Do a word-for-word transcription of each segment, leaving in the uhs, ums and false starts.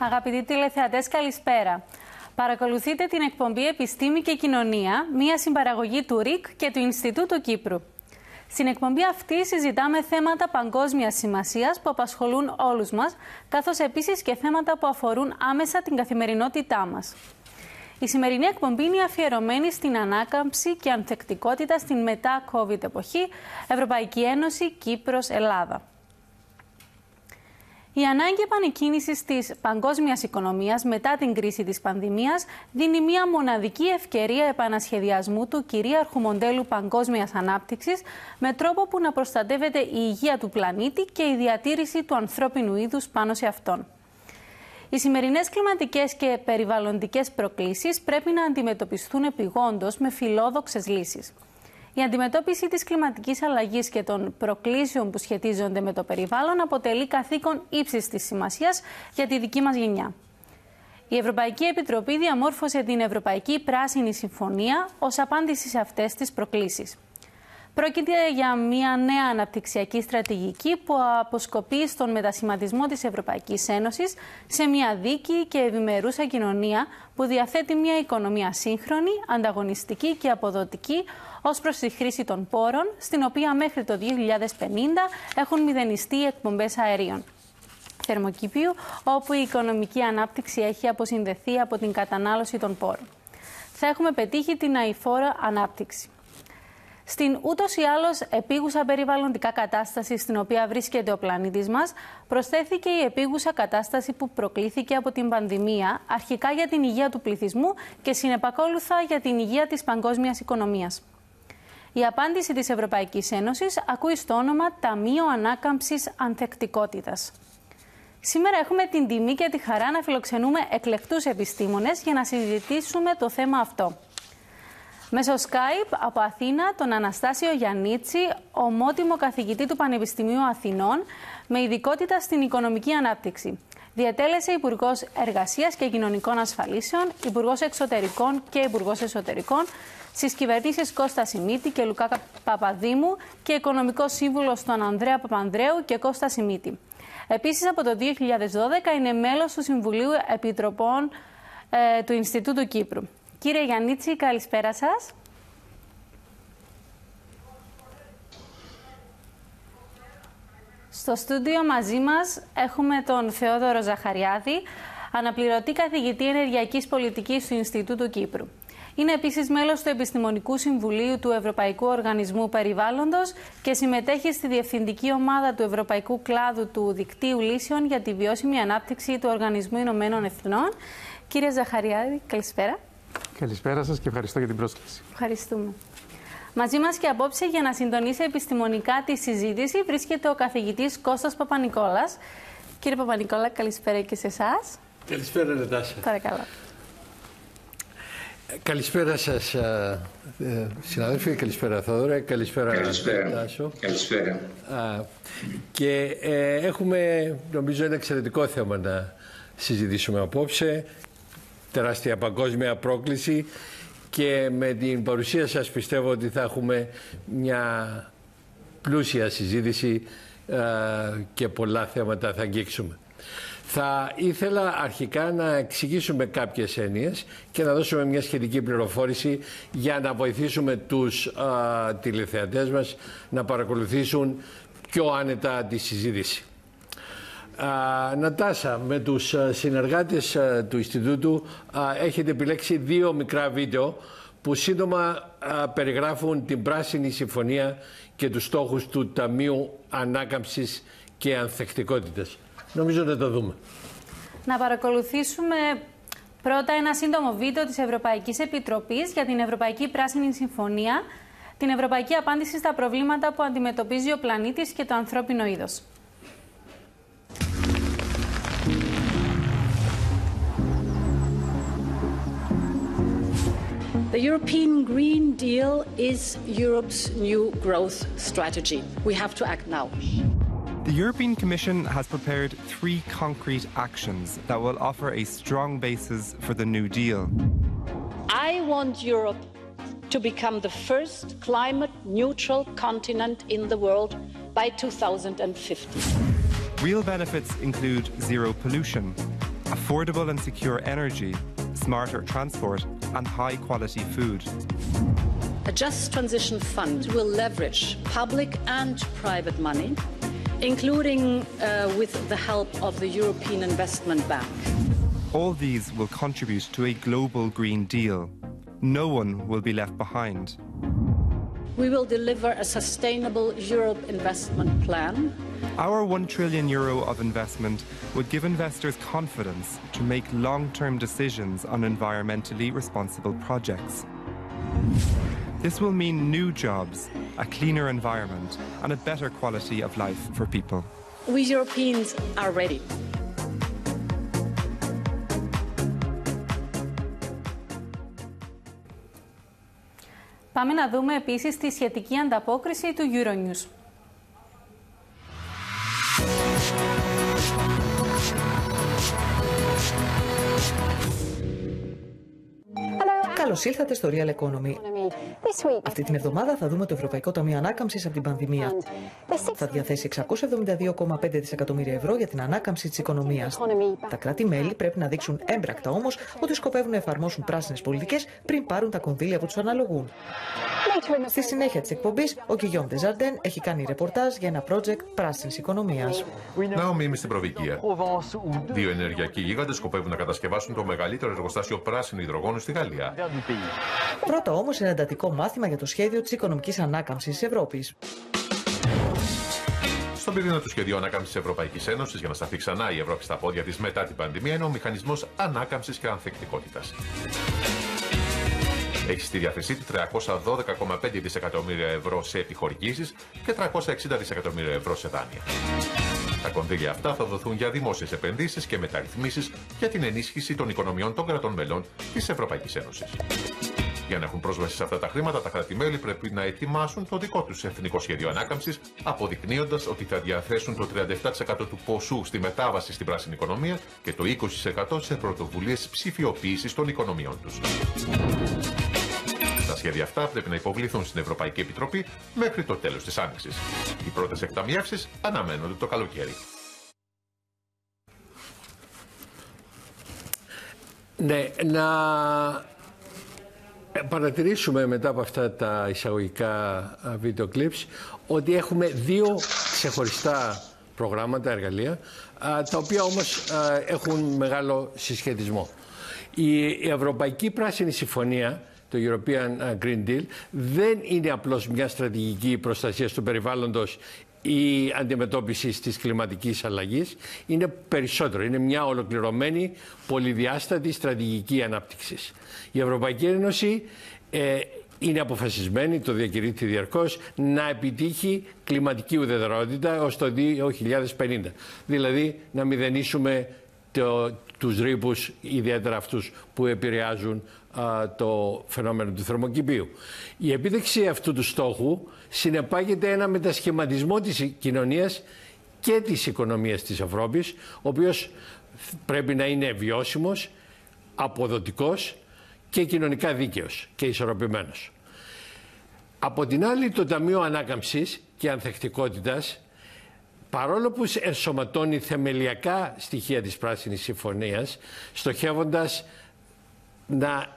Αγαπητοί τηλεθεατές, καλησπέρα. Παρακολουθείτε την εκπομπή Επιστήμη και Κοινωνία, μία συμπαραγωγή του ΡΙΚ και του Ινστιτούτου Κύπρου. Στην εκπομπή αυτή συζητάμε θέματα παγκόσμιας σημασίας που απασχολούν όλους μας, καθώς επίσης και θέματα που αφορούν άμεσα την καθημερινότητά μας. Η σημερινή εκπομπή είναι αφιερωμένη στην ανάκαμψη και ανθεκτικότητα στην μετά-COVID εποχή, Ευρωπαϊκή Ένωση, Κύπρος, Ελλάδα. Η ανάγκη επανεκκίνησης της παγκόσμιας οικονομίας μετά την κρίση της πανδημίας δίνει μια μοναδική ευκαιρία επανασχεδιασμού του κυρίαρχου μοντέλου παγκόσμιας ανάπτυξης με τρόπο που να προστατεύεται η υγεία του πλανήτη και η διατήρηση του ανθρώπινου είδους πάνω σε αυτόν. Οι σημερινές κλιματικές και περιβαλλοντικές προκλήσεις πρέπει να αντιμετωπιστούν επειγόντως με φιλόδοξες λύσεις. Η αντιμετώπιση της κλιματικής αλλαγής και των προκλήσεων που σχετίζονται με το περιβάλλον αποτελεί καθήκον ύψης της σημασίας για τη δική μας γενιά. Η Ευρωπαϊκή Επιτροπή διαμόρφωσε την Ευρωπαϊκή Πράσινη Συμφωνία ως απάντηση σε αυτές τις προκλήσεις. Πρόκειται για μια νέα αναπτυξιακή στρατηγική που αποσκοπεί στον μετασχηματισμό της Ευρωπαϊκής Ένωσης σε μια δίκαιη και ευημερούσα κοινωνία που διαθέτει μια οικονομία σύγχρονη, ανταγωνιστική και αποδοτική ως προς τη χρήση των πόρων, στην οποία μέχρι το δύο χιλιάδες πενήντα έχουν μηδενιστεί οι εκπομπές αερίων θερμοκηπίου, όπου η οικονομική ανάπτυξη έχει αποσυνδεθεί από την κατανάλωση των πόρων. Θα έχουμε πετύχει την αειφόρο ανάπτυξη. Στην ούτως ή άλλως επίγουσα περιβαλλοντικά κατάσταση στην οποία βρίσκεται ο πλανήτης μας, προσθέθηκε η επίγουσα κατάσταση που προκλήθηκε από την πανδημία, αρχικά για την υγεία του πληθυσμού και συνεπακόλουθα για την υγεία της παγκόσμιας οικονομίας. Η απάντηση της Ευρωπαϊκής Ένωσης ακούει στο όνομα Ταμείο Ανάκαμψης Ανθεκτικότητας. Σήμερα έχουμε την τιμή και τη χαρά να φιλοξενούμε εκλεκτούς επιστήμονες για να συζητήσουμε το θέμα αυτό. Μέσω Skype από Αθήνα τον Αναστάσιο Γιαννίτση, ομότιμο καθηγητή του Πανεπιστημίου Αθηνών, με ειδικότητα στην οικονομική ανάπτυξη. Διατέλεσε Υπουργός Εργασίας και Κοινωνικών Ασφαλίσεων, Υπουργός Εξωτερικών και Υπουργός Εσωτερικών στις κυβερνήσεις Κώστα Σιμίτη και Λουκά Παπαδήμου και Οικονομικός Σύμβουλος στον Ανδρέα Παπανδρέου και Κώστα Σιμίτη. Επίσης, από το δύο χιλιάδες δώδεκα είναι μέλος του Συμβουλίου Επιτροπών ε, του Ινστιτούτου Κύπρου. Κύριε Γιαννίτση, καλησπέρα σας. Στο στούντιο μαζί μας έχουμε τον Θεόδωρο Ζαχαριάδη, αναπληρωτή καθηγητή ενεργειακής πολιτικής του Ινστιτούτου Κύπρου. Είναι επίσης μέλος του Επιστημονικού Συμβουλίου του Ευρωπαϊκού Οργανισμού Περιβάλλοντος και συμμετέχει στη Διευθυντική Ομάδα του Ευρωπαϊκού Κλάδου του Δικτύου Λύσεων για τη Βιώσιμη Ανάπτυξη του Οργανισμού Ηνωμένων Εθνών. Κύριε Ζαχαριάδη, καλησπέρα. Καλησπέρα σας και ευχαριστώ για την πρόσκληση. Ευχαριστούμε. Μαζί μας και απόψε για να συντονίσει επιστημονικά τη συζήτηση βρίσκεται ο καθηγητής Κώστας Παπανικόλας. Κύριε Παπανικόλα, καλησπέρα και σε εσάς. Καλησπέρα, Νατάσα. Παρακαλώ. Καλησπέρα σας, συναδέλφοι. Καλησπέρα, Θόδωρα. Καλησπέρα, Νατάσο. Καλησπέρα. Και ε, έχουμε, νομίζω, ένα εξαιρετικό θέμα να συζητήσουμε απόψε. Τεράστια παγκόσμια πρόκληση και με την παρουσία σας πιστεύω ότι θα έχουμε μια πλούσια συζήτηση ε, και πολλά θέματα θα αγγίξουμε. Θα ήθελα αρχικά να εξηγήσουμε κάποιες έννοιες και να δώσουμε μια σχετική πληροφόρηση για να βοηθήσουμε τους ε, τηλεθεατές μας να παρακολουθήσουν πιο άνετα τη συζήτηση. Uh, Νατάσα, με τους uh, συνεργάτες uh, του Ινστιτούτου uh, έχετε επιλέξει δύο μικρά βίντεο που σύντομα uh, περιγράφουν την Πράσινη Συμφωνία και τους στόχους του Ταμείου Ανάκαμψης και Ανθεκτικότητας. Νομίζω να το δούμε. Να παρακολουθήσουμε πρώτα ένα σύντομο βίντεο της Ευρωπαϊκής Επιτροπής για την Ευρωπαϊκή Πράσινη Συμφωνία, την ευρωπαϊκή απάντηση στα προβλήματα που αντιμετωπίζει ο πλανήτης και το ανθρώπινο είδος. The European Green Deal is Europe's new growth strategy. We have to act now. The European Commission has prepared three concrete actions that will offer a strong basis for the New Deal. I want Europe to become the first climate-neutral continent in the world by two thousand fifty. Real benefits include zero pollution, affordable and secure energy, smarter transport, and high-quality food. A Just Transition Fund will leverage public and private money, including uh, with the help of the European Investment Bank. All these will contribute to a global Green Deal. No one will be left behind. We will deliver a sustainable Europe investment plan. Our one trillion euro of investment would give investors confidence to make long-term decisions on environmentally responsible projects. This will mean new jobs, a cleaner environment, and a better quality of life for people. We Europeans are ready. Πάμε να δούμε επίσης τη σχετική ανταπόκριση του Euronews. Καλώς ήλθατε στο Real Economy. Αυτή την εβδομάδα θα δούμε το Ευρωπαϊκό Ταμείο Ανάκαμψης από την πανδημία. Θα διαθέσει εξακόσια εβδομήντα δύο κόμμα πέντε δισεκατομμύρια ευρώ για την ανάκαμψη της οικονομίας. Τα κράτη-μέλη πρέπει να δείξουν έμπρακτα όμως ότι σκοπεύουν να εφαρμόσουν πράσινες πολιτικές πριν πάρουν τα κονδύλια που τους αναλογούν. Στη συνέχεια της εκπομπής, ο Guillaume Desjardins έχει κάνει ρεπορτάζ για ένα project πράσινης οικονομίας. Ναόμι, είμαι στην Προβικία. Δύο ενεργειακοί γίγαντες σκοπεύουν να κατασκευάσουν το μεγαλύτερο εργοστάσιο πράσινου υδρογόνου στη Γαλλία. Πρώτα όμως ένα εντατικό μάθημα για το σχέδιο της οικονομικής ανάκαμψης της Ευρώπης. Στον πυρήνα του σχεδίου ανάκαμψης της Ευρωπαϊκής Ένωσης για να σταθεί ξανά η Ευρώπη στα πόδια της μετά την πανδημία είναι ο μηχανισμός ανάκαμψης και ανθεκτικότητας. Έχει στη διάθεσή του τριακόσια δώδεκα κόμμα πέντε δισεκατομμύρια ευρώ σε επιχορηγήσεις και τριακόσια εξήντα δισεκατομμύρια ευρώ σε δάνεια. Τα κονδύλια αυτά θα δοθούν για δημόσιες επενδύσεις και μεταρρυθμίσεις για την ενίσχυση των οικονομιών των κρατών μελών της Ευρωπαϊκής Ένωσης. Για να έχουν πρόσβαση σε αυτά τα χρήματα, τα κράτη-μέλη πρέπει να ετοιμάσουν το δικό τους εθνικό σχέδιο ανάκαμψης, αποδεικνύοντας ότι θα διαθέσουν το τριάντα επτά τοις εκατό του ποσού στη μετάβαση στην πράσινη οικονομία και το είκοσι τοις εκατό σε πρωτοβουλίες ψηφιοποίησης των οικονομιών τους. Τα σχέδια αυτά πρέπει να υποβληθούν στην Ευρωπαϊκή Επιτροπή μέχρι το τέλος της Άνοιξης. Οι πρώτες εκταμιεύσεις αναμένονται το καλοκαίρι. Ναι, να παρατηρήσουμε μετά από αυτά τα εισαγωγικά βίντεο κλιπς ότι έχουμε δύο ξεχωριστά προγράμματα, εργαλεία, τα οποία όμως έχουν μεγάλο συσχετισμό. Η Ευρωπαϊκή Πράσινη Συμφωνία, το European Green Deal, δεν είναι απλώς μια στρατηγική προστασίας του περιβάλλοντος ή αντιμετώπιση της κλιματικής αλλαγής, είναι περισσότερο. Είναι μια ολοκληρωμένη πολυδιάστατη στρατηγική ανάπτυξης. Η Ευρωπαϊκή Ένωση ε, είναι αποφασισμένη, το διακηρύττει διαρκώς, να επιτύχει κλιματική ουδετερότητα ως το δύο χιλιάδες πενήντα. Δηλαδή να μηδενίσουμε το, τους ρήπους, ιδιαίτερα αυτούς που επηρεάζουν α, το φαινόμενο του θερμοκηπίου. Η επίτευξη αυτού του στόχου συνεπάγεται ένα μετασχηματισμό της κοινωνίας και της οικονομίας της Ευρώπης, ο οποίος πρέπει να είναι βιώσιμος, αποδοτικός και κοινωνικά δίκαιος και ισορροπημένος. Από την άλλη, το Ταμείο Ανάκαμψης και Ανθεκτικότητας, παρόλο που ενσωματώνει θεμελιακά στοιχεία της Πράσινης Συμφωνίας, στοχεύοντας να,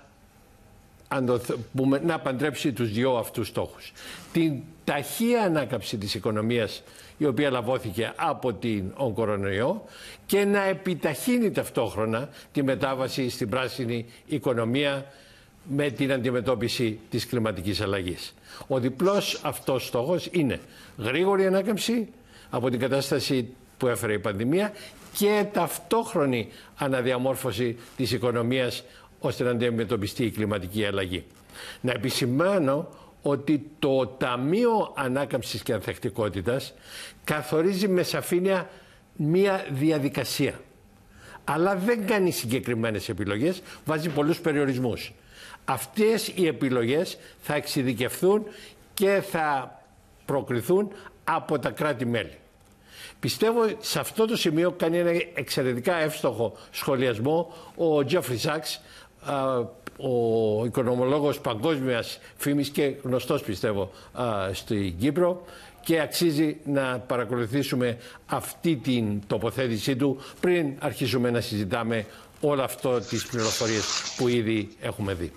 να παντρέψει τους δυο αυτούς στόχους. Την ταχεία ανάκαμψη της οικονομίας, η οποία λαβώθηκε από την κορονοϊό, και να επιταχύνει ταυτόχρονα τη μετάβαση στην πράσινη οικονομία με την αντιμετώπιση της κλιματικής αλλαγής. Ο διπλός αυτός στόχος είναι γρήγορη ανάκαμψη από την κατάσταση που έφερε η πανδημία και ταυτόχρονη αναδιαμόρφωση της οικονομίας ώστε να αντιμετωπιστεί η κλιματική αλλαγή. Να επισημάνω ότι το Ταμείο Ανάκαμψης και Ανθεκτικότητας καθορίζει με σαφήνεια μία διαδικασία, αλλά δεν κάνει συγκεκριμένες επιλογές, βάζει πολλούς περιορισμούς. Αυτές οι επιλογές θα εξειδικευθούν και θα προκριθούν από τα κράτη-μέλη. Πιστεύω σε αυτό το σημείο κάνει ένα εξαιρετικά εύστοχο σχολιασμό ο Τζέφρι Σάξ, ο οικονομολόγος παγκόσμιας φήμης και γνωστός πιστεύω στην Κύπρο, και αξίζει να παρακολουθήσουμε αυτή την τοποθέτησή του πριν αρχίσουμε να συζητάμε όλα αυτό τις πληροφορίες που ήδη έχουμε δει.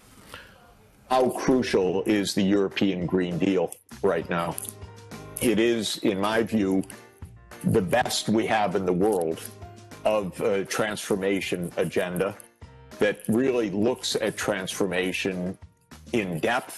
How crucial is the European Green Deal right now? It is, in my view, the best we have in the world of a transformation agenda that really looks at transformation in depth,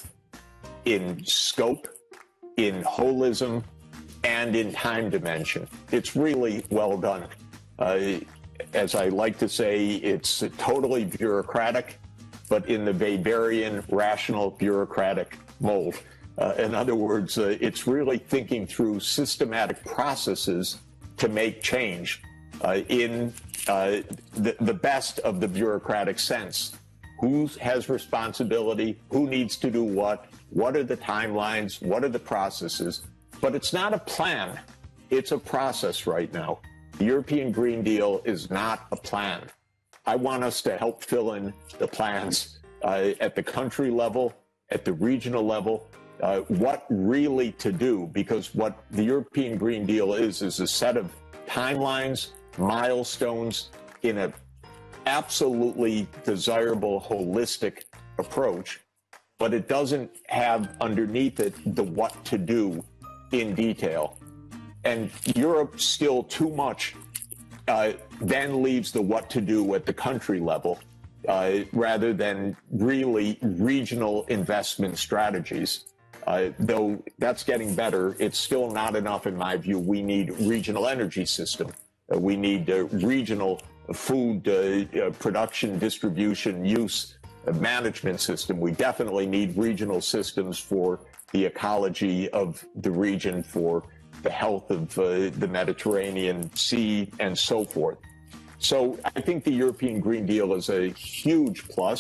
in scope, in holism, and in time dimension. It's really well done. Uh, as I like to say, it's totally bureaucratic, but in the Weberian rational bureaucratic mold. Uh, in other words, uh, it's really thinking through systematic processes to make change uh, in uh, the, the best of the bureaucratic sense. Who has responsibility? Who needs to do what? What are the timelines? What are the processes? But it's not a plan. It's a process right now. The European Green Deal is not a plan. I want us to help fill in the plans uh, at the country level, at the regional level, uh, what really to do, because what the European Green Deal is, is a set of timelines, milestones in an absolutely desirable holistic approach, but it doesn't have underneath it the what to do in detail. And Europe still too much uh, then leaves the what to do at the country level uh, rather than really regional investment strategies. Uh, though that's getting better, it's still not enough in my view. We need regional energy system. Uh, we need a regional food uh, uh, production, distribution, use, uh, management system. We definitely need regional systems for the ecology of the region, for the health of uh, the Mediterranean Sea, and so forth. So I think the European Green Deal is a huge plus,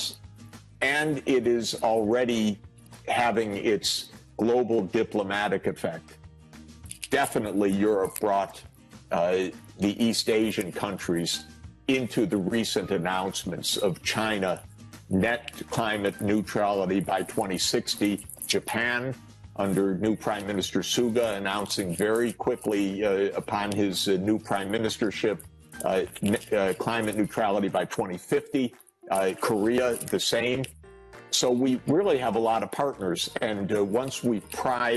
and it is already having its global diplomatic effect. Definitely Europe brought uh, the East Asian countries into the recent announcements of China net climate neutrality by twenty sixty, Japan under new Prime Minister Suga announcing very quickly uh, upon his uh, new prime ministership uh, uh, climate neutrality by twenty fifty, uh, Korea the same. So we really have a lot of partners, and uh, once we pry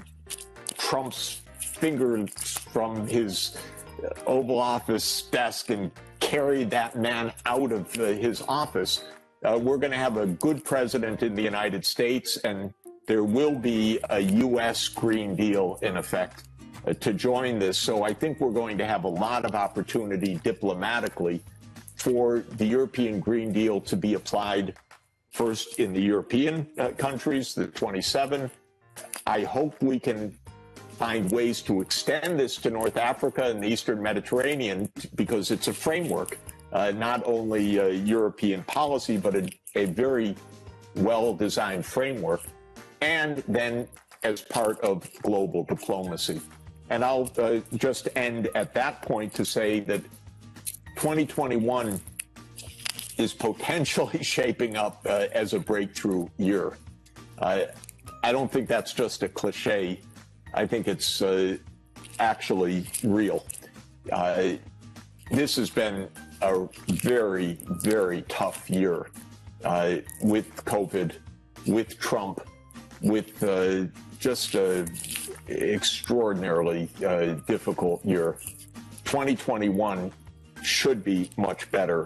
Trump's fingers from his Oval Office desk and carry that man out of uh, his office, uh, we're going to have a good president in the United States, and there will be a U S Green Deal in effect uh, to join this. So I think we're going to have a lot of opportunity diplomatically for the European Green Deal to be applied first in the European uh, countries, the twenty-seven. I hope we can find ways to extend this to North Africa and the Eastern Mediterranean, because it's a framework, uh, not only uh, European policy, but a, a very well-designed framework, and then as part of global diplomacy. And I'll uh, just end at that point to say that twenty twenty-one is potentially shaping up uh, as a breakthrough year. Uh, I don't think that's just a cliche. I think it's uh, actually real. Uh, this has been a very, very tough year uh, with COVID, with Trump, with uh, just an extraordinarily uh, difficult year. twenty twenty-one should be much better.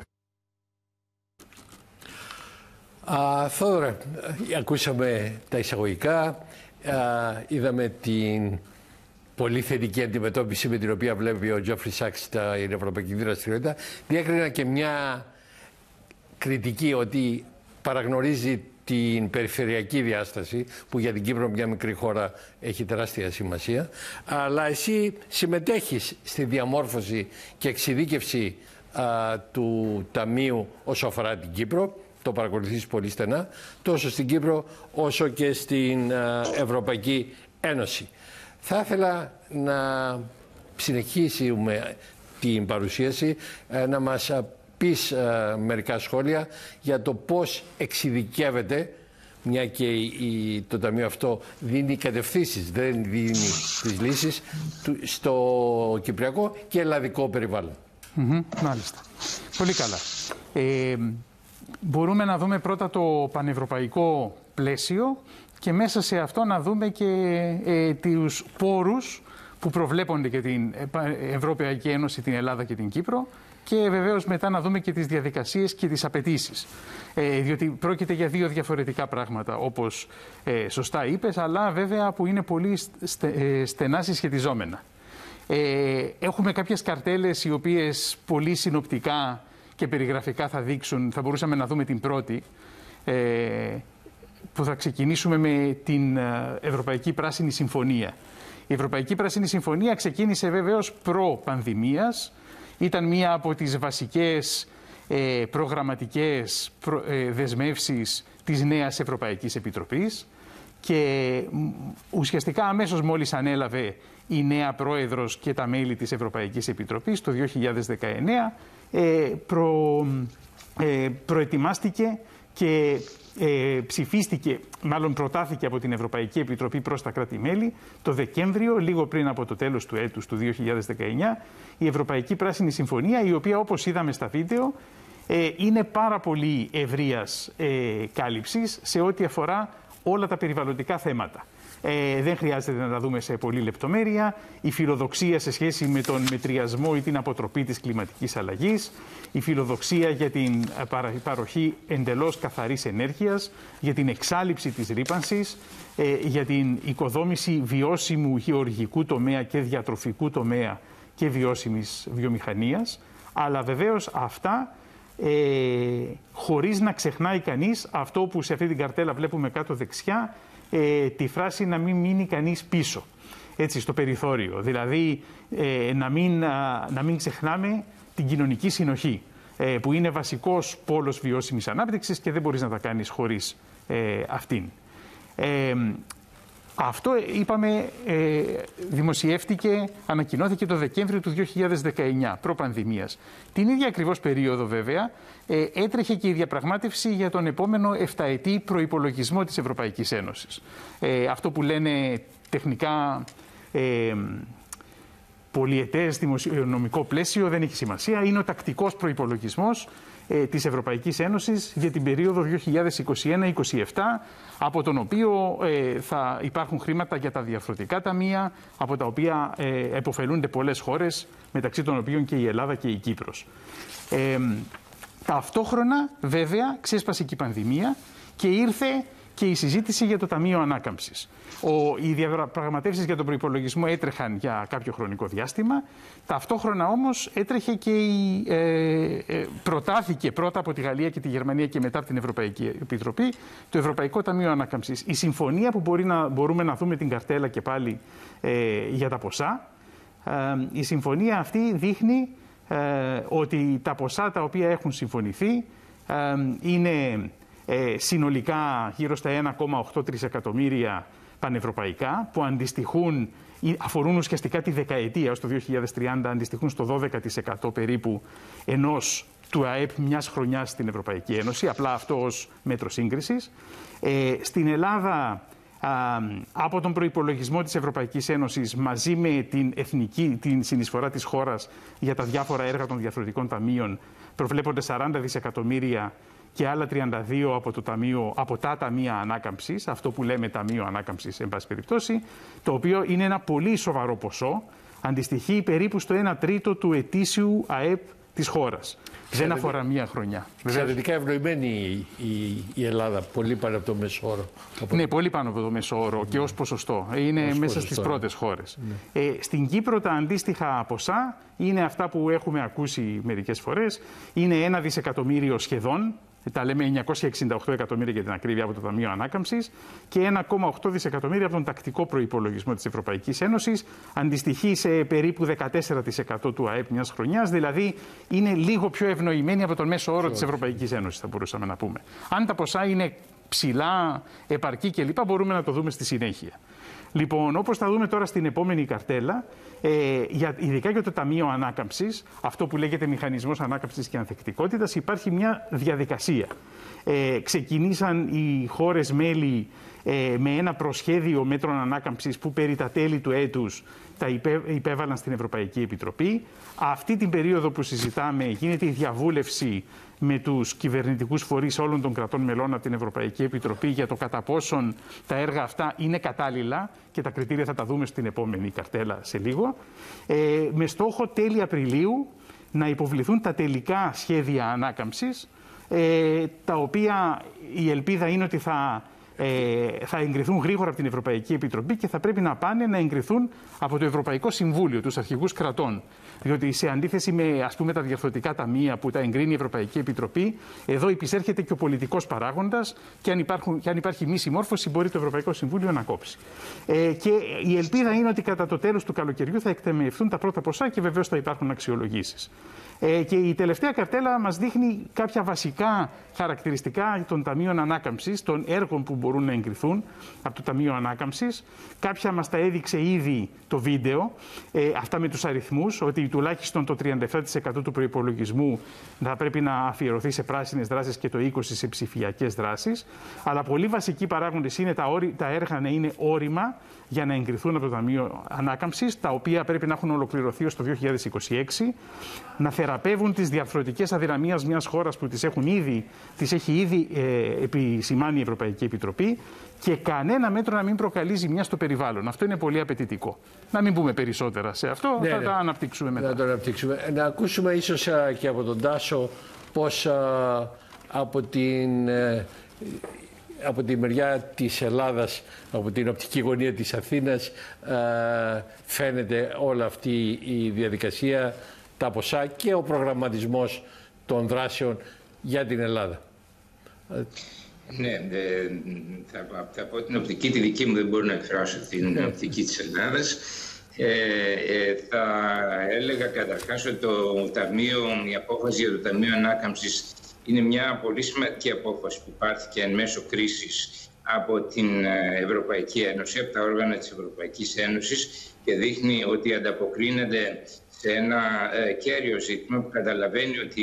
Uh, Θόδωρε, ακούσαμε τα εισαγωγικά, uh, είδαμε την πολύ θετική αντιμετώπιση με την οποία βλέπει ο Τζέφρι Σάξ στην ευρωπαϊκή δραστηριότητα. Διέκρινα και μια κριτική ότι παραγνωρίζει την περιφερειακή διάσταση, που για την Κύπρο, μια μικρή χώρα, έχει τεράστια σημασία. Αλλά εσύ συμμετέχεις στη διαμόρφωση και εξειδίκευση α, του Ταμείου όσο αφορά την Κύπρο. Το παρακολουθείς πολύ στενά, τόσο στην Κύπρο όσο και στην α, Ευρωπαϊκή Ένωση. Θα ήθελα να συνεχίσουμε την παρουσίαση, α, να μας πεις α, μερικά σχόλια για το πώς εξειδικεύεται μια και η, το Ταμείο αυτό δίνει κατευθύνσεις, δεν δίνει τις λύσεις του, στο κυπριακό και ελλαδικό περιβάλλον. Mm-hmm, μάλιστα. Πολύ καλά. Ε, μπορούμε να δούμε πρώτα το πανευρωπαϊκό πλαίσιο και μέσα σε αυτό να δούμε και ε, τους πόρους που προβλέπονται για την Ευρωπαϊκή Ένωση, την Ελλάδα και την Κύπρο και βεβαίως μετά να δούμε και τις διαδικασίες και τις απαιτήσεις. Ε, διότι πρόκειται για δύο διαφορετικά πράγματα, όπως ε, σωστά είπες, αλλά βέβαια που είναι πολύ στε, ε, στενά συσχετιζόμενα. Ε, έχουμε κάποιες καρτέλες οι οποίες πολύ συνοπτικά και περιγραφικά θα δείξουν, θα μπορούσαμε να δούμε την πρώτη, ε, που θα ξεκινήσουμε με την Ευρωπαϊκή Πράσινη Συμφωνία. Η Ευρωπαϊκή Πράσινη Συμφωνία ξεκίνησε βεβαίως προ-πανδημίας, ήταν μία από τις βασικές ε, προγραμματικές προ, ε, δεσμεύσεις της νέας Ευρωπαϊκής Επιτροπής και ουσιαστικά αμέσως μόλις ανέλαβε η νέα πρόεδρος και τα μέλη της Ευρωπαϊκής Επιτροπής το δύο χιλιάδες δεκαεννέα ε, προ, ε, προετοιμάστηκε και ε, ψηφίστηκε, μάλλον προτάθηκε από την Ευρωπαϊκή Επιτροπή προς τα κράτη-μέλη το Δεκέμβριο, λίγο πριν από το τέλος του έτους του δύο χιλιάδες δεκαεννέα, η Ευρωπαϊκή Πράσινη Συμφωνία, η οποία όπως είδαμε στα βίντεο ε, είναι πάρα πολύ ευρείας ε, κάλυψης σε ό,τι αφορά όλα τα περιβαλλοντικά θέματα. Ε, δεν χρειάζεται να τα δούμε σε πολλή λεπτομέρεια. Η φιλοδοξία σε σχέση με τον μετριασμό ή την αποτροπή της κλιματικής αλλαγής, η φιλοδοξία για την παροχή εντελώς καθαρής ενέργειας, για την εξάλειψη της ρύπανσης, ε, για την οικοδόμηση βιώσιμου γεωργικού τομέα και διατροφικού τομέα και βιώσιμης βιομηχανίας. Αλλά βεβαίως αυτά ε, χωρίς να ξεχνάει κανείς αυτό που σε αυτή την καρτέλα βλέπουμε κάτω δεξιά, Ε, τη φράση να μην μείνει κανείς πίσω, έτσι, στο περιθώριο. Δηλαδή ε, να, μην, α, να μην ξεχνάμε την κοινωνική συνοχή, ε, που είναι βασικός πόλος βιώσιμης ανάπτυξης και δεν μπορείς να τα κάνεις χωρίς ε, αυτήν. Ε, αυτό, είπαμε, ε, δημοσιεύτηκε, ανακοινώθηκε το Δεκέμβριο του δύο χιλιάδες δεκαεννέα, προ-πανδημίας. Την ίδια ακριβώς περίοδο, βέβαια, ε, έτρεχε και η διαπραγμάτευση για τον επόμενο εφταετή προϋπολογισμό της Ευρωπαϊκής Ένωσης. Ε, αυτό που λένε τεχνικά ε, πολυετές δημοσιονομικό πλαίσιο δεν έχει σημασία. Είναι ο τακτικός προϋπολογισμός ε, της Ευρωπαϊκής Ένωσης για την περίοδο δύο χιλιάδες είκοσι ένα είκοσι επτά, από τον οποίο ε, θα υπάρχουν χρήματα για τα διαφορετικά ταμεία, από τα οποία ε, επωφελούνται πολλές χώρες, μεταξύ των οποίων και η Ελλάδα και η Κύπρος. Ε, ταυτόχρονα, βέβαια, ξέσπασε και η πανδημία και ήρθε και η συζήτηση για το Ταμείο Ανάκαμψης. Ο, οι διαπραγματεύσεις για τον προϋπολογισμό έτρεχαν για κάποιο χρονικό διάστημα. Ταυτόχρονα όμως έτρεχε και η, ε, ε, προτάθηκε πρώτα από τη Γαλλία και τη Γερμανία και μετά από την Ευρωπαϊκή Επιτροπή το Ευρωπαϊκό Ταμείο Ανάκαμψης. Η συμφωνία που μπορεί να, μπορούμε να δούμε την καρτέλα και πάλι ε, για τα ποσά, ε, η συμφωνία αυτή δείχνει ε, ότι τα ποσά τα οποία έχουν συμφωνηθεί ε, είναι ε, συνολικά γύρω στα ένα κόμμα οκτώ τρισεκατομμύρια πανευρωπαϊκά, που αντιστοιχούν, αφορούν ουσιαστικά τη δεκαετία ως το δύο χιλιάδες τριάντα, αντιστοιχούν στο δώδεκα τοις εκατό περίπου ενός του ΑΕΠ μιας χρονιάς στην Ευρωπαϊκή Ένωση, απλά αυτό ως μέτρο σύγκρισης. Ε, στην Ελλάδα, α, από τον προϋπολογισμό της Ευρωπαϊκής Ένωσης, μαζί με την, εθνική, την συνεισφορά της χώρας για τα διάφορα έργα των διαφορετικών ταμείων, προβλέπονται σαράντα δισεκατομμύρια και άλλα τριάντα δύο από, το ταμείο, από τα Ταμεία Ανάκαμψης, αυτό που λέμε Ταμείο Ανάκαμψης, εν πάση περιπτώσει, το οποίο είναι ένα πολύ σοβαρό ποσό, αντιστοιχεί περίπου στο ένα τρίτο του ετήσιου ΑΕΠ της χώρας. Δεν αφορά μία χρονιά. Εξαιρετικά ευνοημένη η, η, η Ελλάδα, πολύ πάνω από το μέσο όρο. Ναι, πολύ πάνω από το μέσο όρο mm. και ως ποσοστό. Είναι ως μέσα ποσοστό, στις πρώτες χώρες. Mm. Ε, στην Κύπρο τα αντίστοιχα ποσά είναι αυτά που έχουμε ακούσει μερικές φορές. Είναι ένα δισεκατομμύριο σχεδόν. Τα λέμε εννιακόσια εξήντα οκτώ εκατομμύρια για την ακρίβεια από το Ταμείο Ανάκαμψης και ένα κόμμα οκτώ δισεκατομμύρια από τον τακτικό προϋπολογισμό της Ευρωπαϊκής Ένωσης. Αντιστοιχεί σε περίπου δεκατέσσερα τοις εκατό του ΑΕΠ μιας χρονιάς, δηλαδή είναι λίγο πιο ευνοημένη από τον μέσο όρο της Ευρωπαϊκής Ένωσης, θα μπορούσαμε να πούμε. Αν τα ποσά είναι ψηλά, επαρκή κλπ. Μπορούμε να το δούμε στη συνέχεια. Λοιπόν, όπως θα δούμε τώρα στην επόμενη καρτέλα, ε, για, ειδικά για το Ταμείο Ανάκαμψης, αυτό που λέγεται Μηχανισμός Ανάκαμψης και Ανθεκτικότητας, υπάρχει μια διαδικασία. Ε, ξεκινήσαν οι χώρες μέλη ε, με ένα προσχέδιο μέτρων ανάκαμψης που περί τα τέλη του έτους τα υπέ, υπέβαλαν στην Ευρωπαϊκή Επιτροπή. Αυτή την περίοδο που συζητάμε γίνεται η διαβούλευση με τους κυβερνητικούς φορείς όλων των κρατών μελών από την Ευρωπαϊκή Επιτροπή για το κατά πόσον τα έργα αυτά είναι κατάλληλα, και τα κριτήρια θα τα δούμε στην επόμενη καρτέλα σε λίγο, ε, με στόχο τέλη Απριλίου να υποβληθούν τα τελικά σχέδια ανάκαμψης, ε, τα οποία η ελπίδα είναι ότι θα, ε, θα εγκριθούν γρήγορα από την Ευρωπαϊκή Επιτροπή και θα πρέπει να πάνε να εγκριθούν από το Ευρωπαϊκό Συμβούλιο, τους αρχηγούς κρατών. Διότι σε αντίθεση με, ας πούμε, τα διαρθρωτικά ταμεία που τα εγκρίνει η Ευρωπαϊκή Επιτροπή, εδώ υπησέρχεται και ο πολιτικός παράγοντας και αν, υπάρχουν, και αν υπάρχει μη συμμόρφωση μπορεί το Ευρωπαϊκό Συμβούλιο να κόψει. Ε, και η ελπίδα είναι ότι κατά το τέλος του καλοκαιριού θα εκτεμευθούν τα πρώτα ποσά και βεβαίως θα υπάρχουν αξιολογήσεις. Ε, και η τελευταία καρτέλα μας δείχνει κάποια βασικά χαρακτηριστικά των Ταμείων Ανάκαμψης, των έργων που μπορούν να εγκριθούν από το Ταμείο Ανάκαμψης. Κάποια μας τα έδειξε ήδη το βίντεο, ε, αυτά με τους αριθμούς, ότι τουλάχιστον το τριάντα επτά τοις εκατό του προϋπολογισμού θα πρέπει να αφιερωθεί σε πράσινες δράσεις και το είκοσι τοις εκατό σε ψηφιακές δράσεις. Αλλά πολύ βασικοί παράγοντες είναι τα, όρι, τα έργα να είναι όρημα για να εγκριθούν από το Ταμείο Ανάκαμψης, τα οποία πρέπει να έχουν ολοκληρωθεί ως το δύο χιλιάδες είκοσι έξι, να θεραπεύουν τις διαρθρωτικές αδυναμίες μιας χώρας που τις, έχουν ήδη, τις έχει ήδη ε, επισημάνει η Ευρωπαϊκή Επιτροπή, και κανένα μέτρο να μην προκαλεί ζημιά στο περιβάλλον. Αυτό είναι πολύ απαιτητικό. Να μην πούμε περισσότερα σε αυτό, ναι, θα ναι. τα αναπτύξουμε μετά. Να το αναπτύξουμε. Να ακούσουμε ίσως και από τον Τάσο πώς α, από την... Ε, από τη μεριά της Ελλάδας, από την οπτική γωνία της Αθήνας, φαίνεται όλη αυτή η διαδικασία, τα ποσά και ο προγραμματισμός των δράσεων για την Ελλάδα. Ναι, ε, θα, θα πω την οπτική τη δική μου, δεν μπορώ να εκφράσω την ναι. οπτική της Ελλάδας. Ε, ε, θα έλεγα καταρχάς ότι το ταμείο, η απόφαση για το Ταμείο Ανάκαμψης είναι μια πολύ σημαντική απόφαση που πάρθηκε εν μέσω κρίσης από την Ευρωπαϊκή Ένωση, από τα όργανα της Ευρωπαϊκής Ένωσης, και δείχνει ότι ανταποκρίνεται σε ένα ε, κέριο ζήτημα που καταλαβαίνει ότι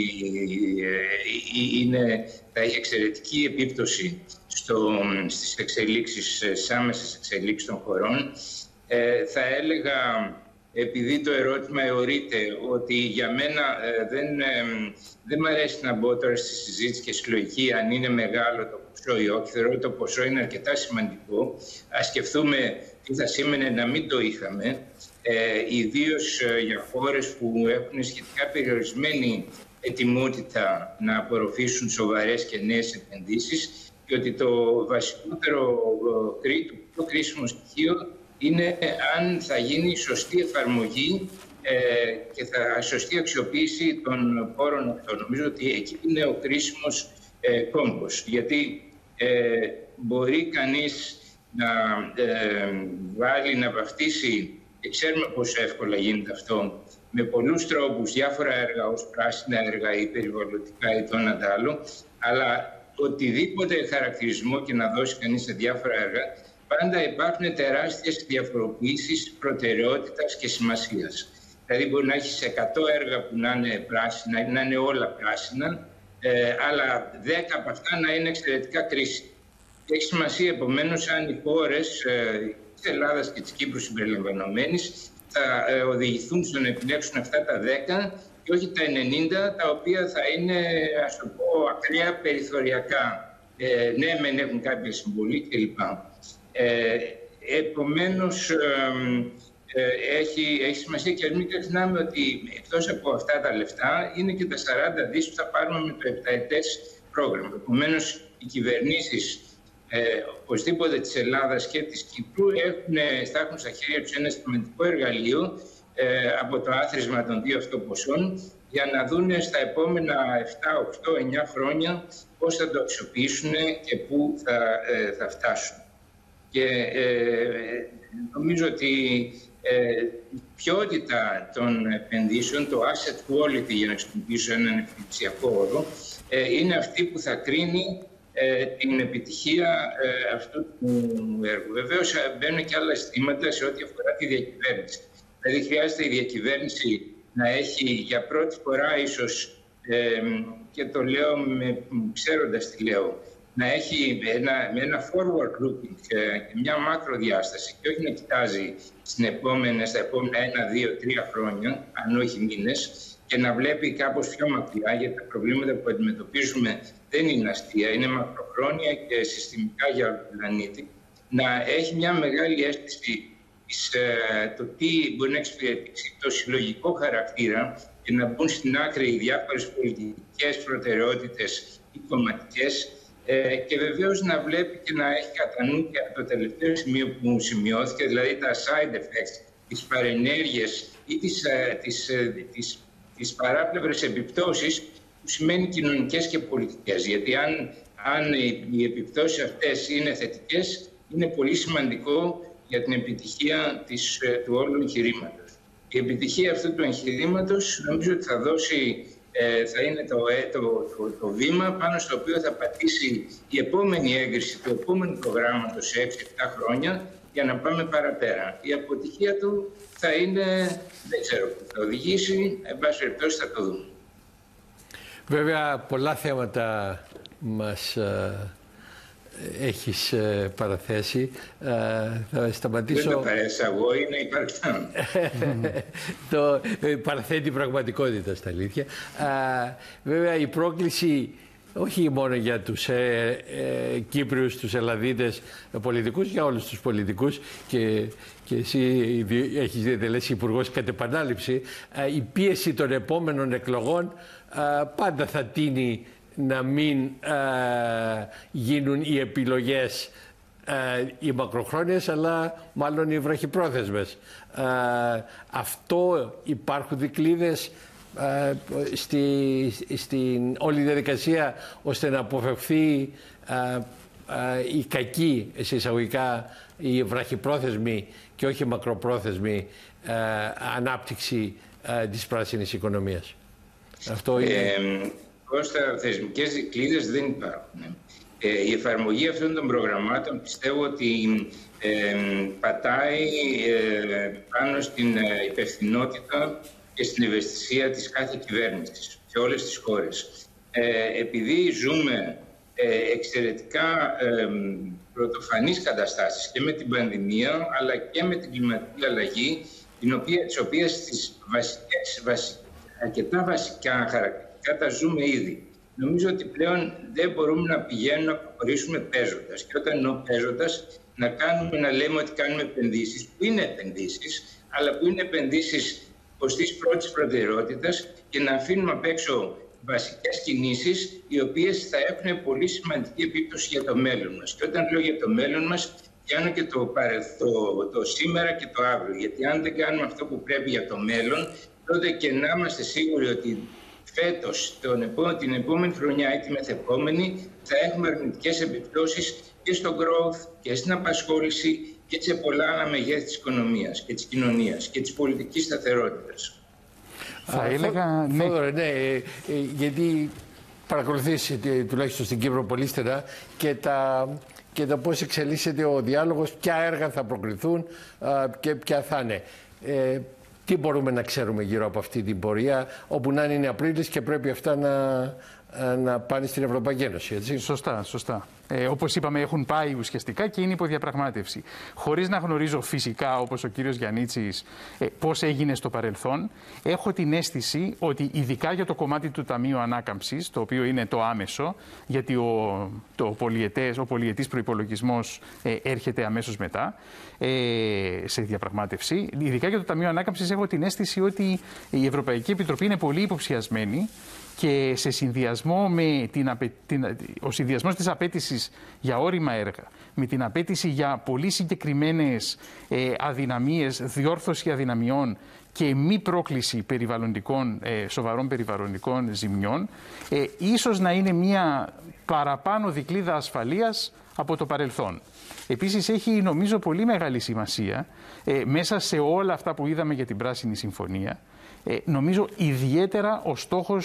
ε, είναι, θα έχει εξαιρετική επίπτωση στο, στις εξελίξεις, στις άμεσες εξελίξεις των χωρών. Ε, θα έλεγα, επειδή το ερώτημα εωρείται, ότι για μένα ε, δεν, ε, δεν μ' αρέσει να μπω τώρα στη συζήτηση και στη λογική αν είναι μεγάλο το ποσό ή όχι. Θεωρώ ότι το ποσό είναι αρκετά σημαντικό. Ας σκεφτούμε τι θα σήμαινε να μην το είχαμε, ε, ιδίως ε, για χώρες που έχουν σχετικά περιορισμένη ετοιμότητα να απορροφήσουν σοβαρές και νέες επενδύσεις, και ότι το βασικότερο, το πιο κρίσιμο στοιχείο είναι αν θα γίνει σωστή εφαρμογή ε, και θα, σωστή αξιοποίηση των πόρων αυτών. Νομίζω ότι εκεί είναι ο κρίσιμος ε, κόμπος. Γιατί ε, μπορεί κανείς να ε, βάλει, να βαφτίσει, και ξέρουμε πόσο εύκολα γίνεται αυτό, με πολλούς τρόπους, διάφορα έργα ως πράσινα έργα ή περιβαλλοντικά ή το ένα τ' άλλο, αλλά οτιδήποτε χαρακτηρισμό και να δώσει κανείς σε διάφορα έργα, πάντα υπάρχουν τεράστιες διαφοροποιήσεις προτεραιότητας και σημασίας. Δηλαδή μπορεί να έχεις εκατό έργα που να είναι πράσινα, να είναι όλα πράσινα, ε, αλλά δέκα από αυτά να είναι εξαιρετικά κρίσιμα. Έχει σημασία επομένως αν οι χώρες ε, της Ελλάδας και της Κύπρου συμπεριλαμβανομένης θα ε, οδηγηθούν στο να επιλέξουν αυτά τα δέκα και όχι τα ενενήντα, τα οποία θα είναι, ας το πω, ακραία περιθωριακά. Ε, ναι, μεν έχουν κάποια συμβολή κλπ. Ε, επομένως, ε, ε, έχει, έχει σημασία, και μην ξεχνάμε ότι εκτός από αυτά τα λεφτά είναι και τα σαράντα δις που θα πάρουμε με το επταετές πρόγραμμα. Επομένως, οι κυβερνήσεις ε, οπωσδήποτε της Ελλάδας και της Κύπρου έχουν, θα έχουν στα χέρια τους ένα σημαντικό εργαλείο ε, από το άθροισμα των δύο αυτών ποσών, για να δουν στα επόμενα επτά, οκτώ, εννιά χρόνια πώς θα το αξιοποιήσουν και πού θα, ε, θα φτάσουν. Και ε, νομίζω ότι ε, η ποιότητα των επενδύσεων, το asset quality, για να χρησιμοποιήσω έναν επιχειρησιακό όρο, ε, είναι αυτή που θα κρίνει ε, την επιτυχία ε, αυτού του έργου. Βεβαίως μπαίνουν και άλλα ζητήματα σε ό,τι αφορά τη διακυβέρνηση. Δηλαδή χρειάζεται η διακυβέρνηση να έχει για πρώτη φορά ίσως, ε, και το λέω με, ξέροντας τι λέω, να έχει ένα, ένα forward looking και μια μακροδιάσταση και όχι να κοιτάζει στην επόμενη, στα επόμενα ένα, δύο, τρία χρόνια, αν όχι μήνες, και να βλέπει κάπως πιο μακριά, γιατί τα προβλήματα που αντιμετωπίζουμε δεν είναι αστεία, είναι μακροχρόνια και συστημικά για όλο τον πλανήτη. Να έχει μια μεγάλη αίσθηση της, το τι μπορεί να εξυπηρετήσει το συλλογικό χαρακτήρα και να μπουν στην άκρη οι διάφορες πολιτικές προτεραιότητες ή κομματικές, ε, και βεβαίως να βλέπει και να έχει κατά νου και το τελευταίο σημείο που σημειώθηκε, δηλαδή τα side effects, τις παρενέργειες ή τις, τις, τις, τις παράπλευρες επιπτώσεις που σημαίνει κοινωνικές και πολιτικές. Γιατί αν, αν οι επιπτώσεις αυτές είναι θετικές, είναι πολύ σημαντικό για την επιτυχία της, του όλου εγχειρήματος. Η επιτυχία αυτού του εγχειρήματος νομίζω ότι θα δώσει, ε, θα είναι το, το, το, το βήμα πάνω στο οποίο θα πατήσει η επόμενη έγκριση του επόμενου προγράμματος σε έξι επτά χρόνια για να πάμε παραπέρα. Η αποτυχία του θα είναι, δεν ξέρω που θα οδηγήσει, εν πάση περιπτώσει θα το δούμε. Βέβαια πολλά θέματα μας έχεις ε, παραθέσει. Ε, θα σταματήσω... Δεν το παρέσα εγώ, είναι υπαρκτά. Το ε, παραθέτει πραγματικότητα στα αλήθεια. Ε, βέβαια η πρόκληση όχι μόνο για τους ε, ε, Κύπριους, τους Ελλαδίτες πολιτικούς, για όλους τους πολιτικούς, και, και εσύ έχεις διατελέσει υπουργός κατ' επανάληψη, ε, η πίεση των επόμενων εκλογών ε, πάντα θα τείνει να μην ε, γίνουν οι επιλογές ε, οι μακροχρόνιες, αλλά μάλλον οι βραχυπρόθεσμες. Ε, αυτό υπάρχουν δικλείδες ε, στη, στην όλη διαδικασία ώστε να αποφευθεί ε, ε, η κακή, σε εισαγωγικά, η βραχυπρόθεσμη και όχι μακροπρόθεσμη ε, ανάπτυξη ε, της πράσινης οικονομίας. Αυτό είναι... Ε, Κώστα, θεσμικές δικλείδες δεν υπάρχουν. Ε, η εφαρμογή αυτών των προγραμμάτων πιστεύω ότι ε, πατάει ε, πάνω στην υπευθυνότητα και στην ευαισθησία της κάθε κυβέρνησης σε όλες τις χώρες. Ε, επειδή ζούμε ε, εξαιρετικά ε, πρωτοφανείς καταστάσεις και με την πανδημία αλλά και με την κλιματική αλλαγή, την οποία, τις οποίες τις βασικές, βασικές, αρκετά βασικά χαρακτηριστικά τα ζούμε ήδη. Νομίζω ότι πλέον δεν μπορούμε να πηγαίνουμε να προχωρήσουμε παίζοντας. Και όταν εννοώ παίζοντας, να, κάνουμε, να λέμε ότι κάνουμε επενδύσεις, που είναι επενδύσεις, αλλά που είναι επενδύσεις ως της πρώτης προτεραιότητας, και να αφήνουμε απ' έξω βασικές κινήσεις, οι οποίες θα έχουν πολύ σημαντική επίπτωση για το μέλλον μας. Και όταν λέω για το μέλλον μας, πιάνω και το, το, το σήμερα και το αύριο. Γιατί αν δεν κάνουμε αυτό που πρέπει για το μέλλον, τότε και να είμαστε σίγουροι ότι φέτος, τον επό... την επόμενη χρονιά ή τη μεθεπόμενη, θα έχουμε αρνητικές επιπτώσεις και στο growth και στην απασχόληση και σε πολλά άλλα μεγέθη της οικονομίας και της κοινωνίας και της πολιτικής σταθερότητας. Θα έλεγα... Ναι, Φόδωρε, ναι, ε, ε, γιατί παρακολουθείς τουλάχιστον στην Κύπρο πολύ στενά και τα... και το πώς εξελίσσεται ο διάλογος, ποια έργα θα προκριθούν α, και ποια θα είναι. Ε, Τι μπορούμε να ξέρουμε γύρω από αυτή την πορεία, όπου να είναι Απρίλης και πρέπει αυτά να, να πάνε στην Ευρωπαϊκή Ένωση, έτσι? Σωστά, σωστά. Ε, όπως είπαμε, έχουν πάει ουσιαστικά και είναι υποδιαπραγμάτευση. Χωρίς να γνωρίζω φυσικά, όπως ο κύριος Γιαννίτσης, ε, πώς έγινε στο παρελθόν, έχω την αίσθηση ότι ειδικά για το κομμάτι του Ταμείου Ανάκαμψης, το οποίο είναι το άμεσο, γιατί ο, το πολυετές, ο πολυετής προϋπολογισμός ε, έρχεται αμέσως μετά ε, σε διαπραγμάτευση, ειδικά για το Ταμείο Ανάκαμψης έχω την αίσθηση ότι η Ευρωπαϊκή Επιτροπή είναι πολύ υποψιασμένη και σε συνδυασμό με την, απαι... την... ο συνδυασμός της απέτησης για όριμα έργα, με την απέτηση για πολύ συγκεκριμένες ε, αδυναμίες, διόρθωση αδυναμιών και μη πρόκληση περιβαλλοντικών, ε, σοβαρών περιβαλλοντικών ζημιών, ε, ίσως να είναι μια παραπάνω δικλείδα ασφαλείας από το παρελθόν. Επίσης έχει, νομίζω, πολύ μεγάλη σημασία ε, μέσα σε όλα αυτά που είδαμε για την Πράσινη Συμφωνία, ε, νομίζω ιδιαίτερα ο στόχος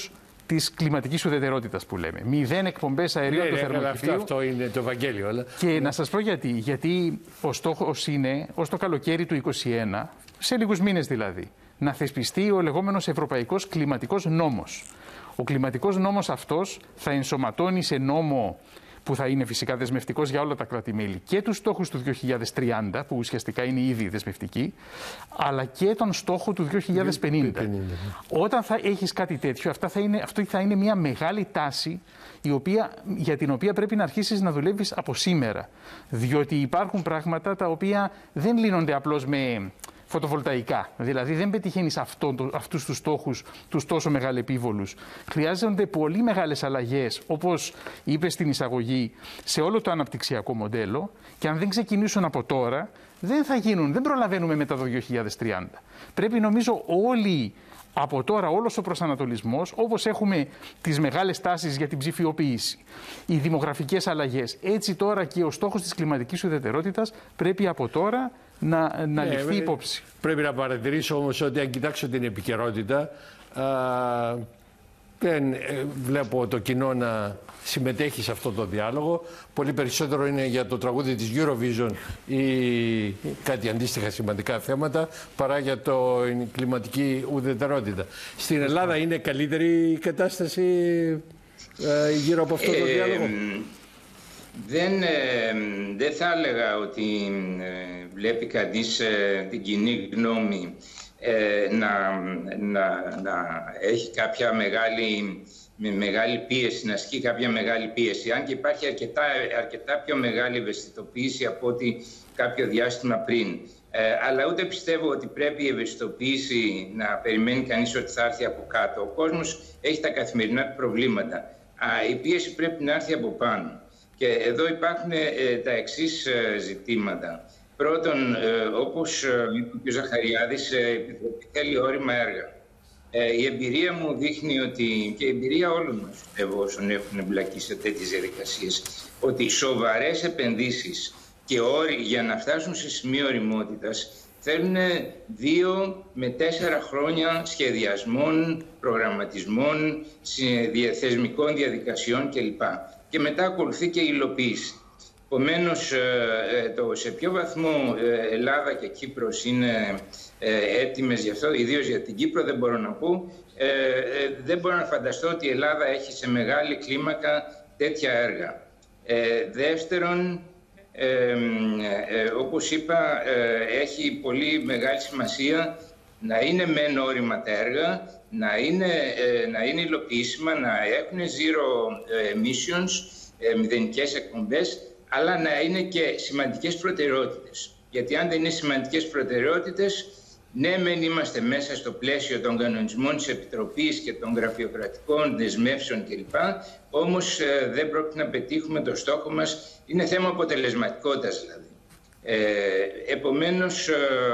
της κλιματικής ουδετερότητας που λέμε. Μηδέν εκπομπές αερίων ναι, του ναι, θερμοκηπίου. Αυτό, αυτό είναι το Ευαγγέλιο. Αλλά... Και ναι. να σας πω γιατί. Γιατί ο στόχος είναι ως το καλοκαίρι του είκοσι ένα, σε λίγους μήνες δηλαδή, να θεσπιστεί ο λεγόμενος Ευρωπαϊκός Κλιματικός Νόμος. Ο κλιματικός νόμος αυτός θα ενσωματώνει σε νόμο που θα είναι φυσικά δεσμευτικός για όλα τα κράτη-μέλη και τους στόχους του δύο χιλιάδες τριάντα, που ουσιαστικά είναι ήδη δεσμευτικοί, αλλά και τον στόχο του δύο χιλιάδες πενήντα. Όταν θα έχεις κάτι τέτοιο, αυτά θα είναι, αυτό θα είναι μια μεγάλη τάση η οποία, για την οποία πρέπει να αρχίσεις να δουλεύεις από σήμερα. Διότι υπάρχουν πράγματα τα οποία δεν λύνονται απλώς με φωτοβολταϊκά. Δηλαδή δεν πετυχαίνεις αυτούς τους στόχους, τους τόσο μεγαλεπίβολους. Χρειάζονται πολύ μεγάλες αλλαγές, όπως είπε στην εισαγωγή, σε όλο το αναπτυξιακό μοντέλο, και αν δεν ξεκινήσουν από τώρα, δεν θα γίνουν, δεν προλαβαίνουμε μετά το δύο χιλιάδες τριάντα. Πρέπει νομίζω όλοι από τώρα, όλος ο προσανατολισμός, όπως έχουμε τις μεγάλες τάσεις για την ψηφιοποίηση, οι δημογραφικές αλλαγές, έτσι τώρα και ο στόχος της κλιματικής ουδετερότητας πρέπει από τώρα να, να ναι, ληφθεί υπόψη. Πρέπει να παρατηρήσω όμως ότι αν κοιτάξω την επικαιρότητα, α, δεν ε, βλέπω το κοινό να συμμετέχει σε αυτό το διάλογο. Πολύ περισσότερο είναι για το τραγούδι της Eurovision ή κάτι αντίστοιχα σημαντικά θέματα παρά για το κλιματική ουδετερότητα. Στην Ελλάδα είναι καλύτερη η κατάσταση ε, γύρω από αυτό το διάλογο? Ε, δεν, ε, δεν θα έλεγα ότι ε, βλέπει κανείς ε, την κοινή γνώμη ε, να, να, να έχει κάποια μεγάλη, με μεγάλη πίεση, να ασκεί κάποια μεγάλη πίεση. Αν και υπάρχει αρκετά, αρκετά πιο μεγάλη ευαισθητοποίηση από ότι κάποιο διάστημα πριν. Ε, αλλά ούτε πιστεύω ότι πρέπει η ευαισθητοποίηση να περιμένει κανείς ότι θα έρθει από κάτω. Ο κόσμος έχει τα καθημερινά προβλήματα. Α, η πίεση πρέπει να έρθει από πάνω. Και εδώ υπάρχουν ε, τα εξής ε, ζητήματα. Πρώτον, ε, όπως είπε και ο Ζαχαριάδης, ε, η Επιτροπή θέλει όρημα έργα. Ε, η εμπειρία μου δείχνει ότι, και η εμπειρία όλων μας, εγώ, όσων έχουν εμπλακεί σε τέτοιες διαδικασίες, ότι σοβαρές επενδύσεις και όροι για να φτάσουν σε σημείο ωριμότητας θέλουν δύο με τέσσερα χρόνια σχεδιασμών, προγραμματισμών, θεσμικών διαδικασιών κλπ. Και μετά ακολουθεί και η υλοποίηση. Επομένως, το σε ποιο βαθμό Ελλάδα και Κύπρος είναι έτοιμες γι' αυτό, ιδίως για την Κύπρο, δεν μπορώ να πω. Δεν μπορώ να φανταστώ ότι η Ελλάδα έχει σε μεγάλη κλίμακα τέτοια έργα. Δεύτερον, ε, ε, όπως είπα, ε, έχει πολύ μεγάλη σημασία να είναι μεν όρημα τα έργα, να είναι, ε, να είναι υλοποιήσιμα, να έχουν zero emissions, ε, μηδενικές εκπομπές, αλλά να είναι και σημαντικές προτεραιότητες. Γιατί αν δεν είναι σημαντικές προτεραιότητες, ναι, μεν είμαστε μέσα στο πλαίσιο των κανονισμών της Επιτροπής και των γραφειοκρατικών δεσμεύσεων κλπ. Όμως ε, δεν πρόκειται να πετύχουμε το στόχο μας. Είναι θέμα αποτελεσματικότητας δηλαδή. Ε, επομένως, ε,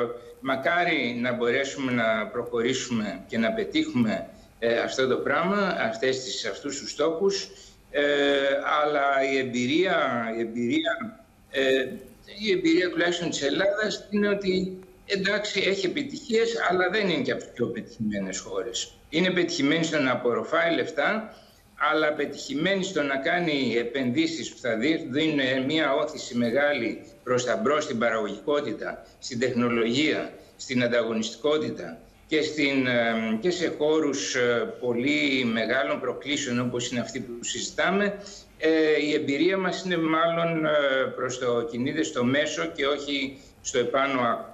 μακάρι να μπορέσουμε να προχωρήσουμε και να πετύχουμε ε, αυτό το πράγμα, αυτές τις, αυτούς τους στόχους. Ε, αλλά η εμπειρία, η εμπειρία, ε, η εμπειρία τουλάχιστον της Ελλάδας είναι ότι εντάξει, έχει επιτυχίες, αλλά δεν είναι και από τις πιο πετυχημένες χώρες. Είναι πετυχημένη στο να απορροφάει λεφτά, αλλά πετυχημένη στο να κάνει επενδύσεις που θα δίνουν μια όθηση μεγάλη προς τα μπρος στην παραγωγικότητα, στην τεχνολογία, στην ανταγωνιστικότητα και, στην, και σε χώρους πολύ μεγάλων προκλήσεων όπως είναι αυτή που συζητάμε. Η εμπειρία μας είναι μάλλον προς το κινείδε στο μέσο και όχι στο επάνω άκρο.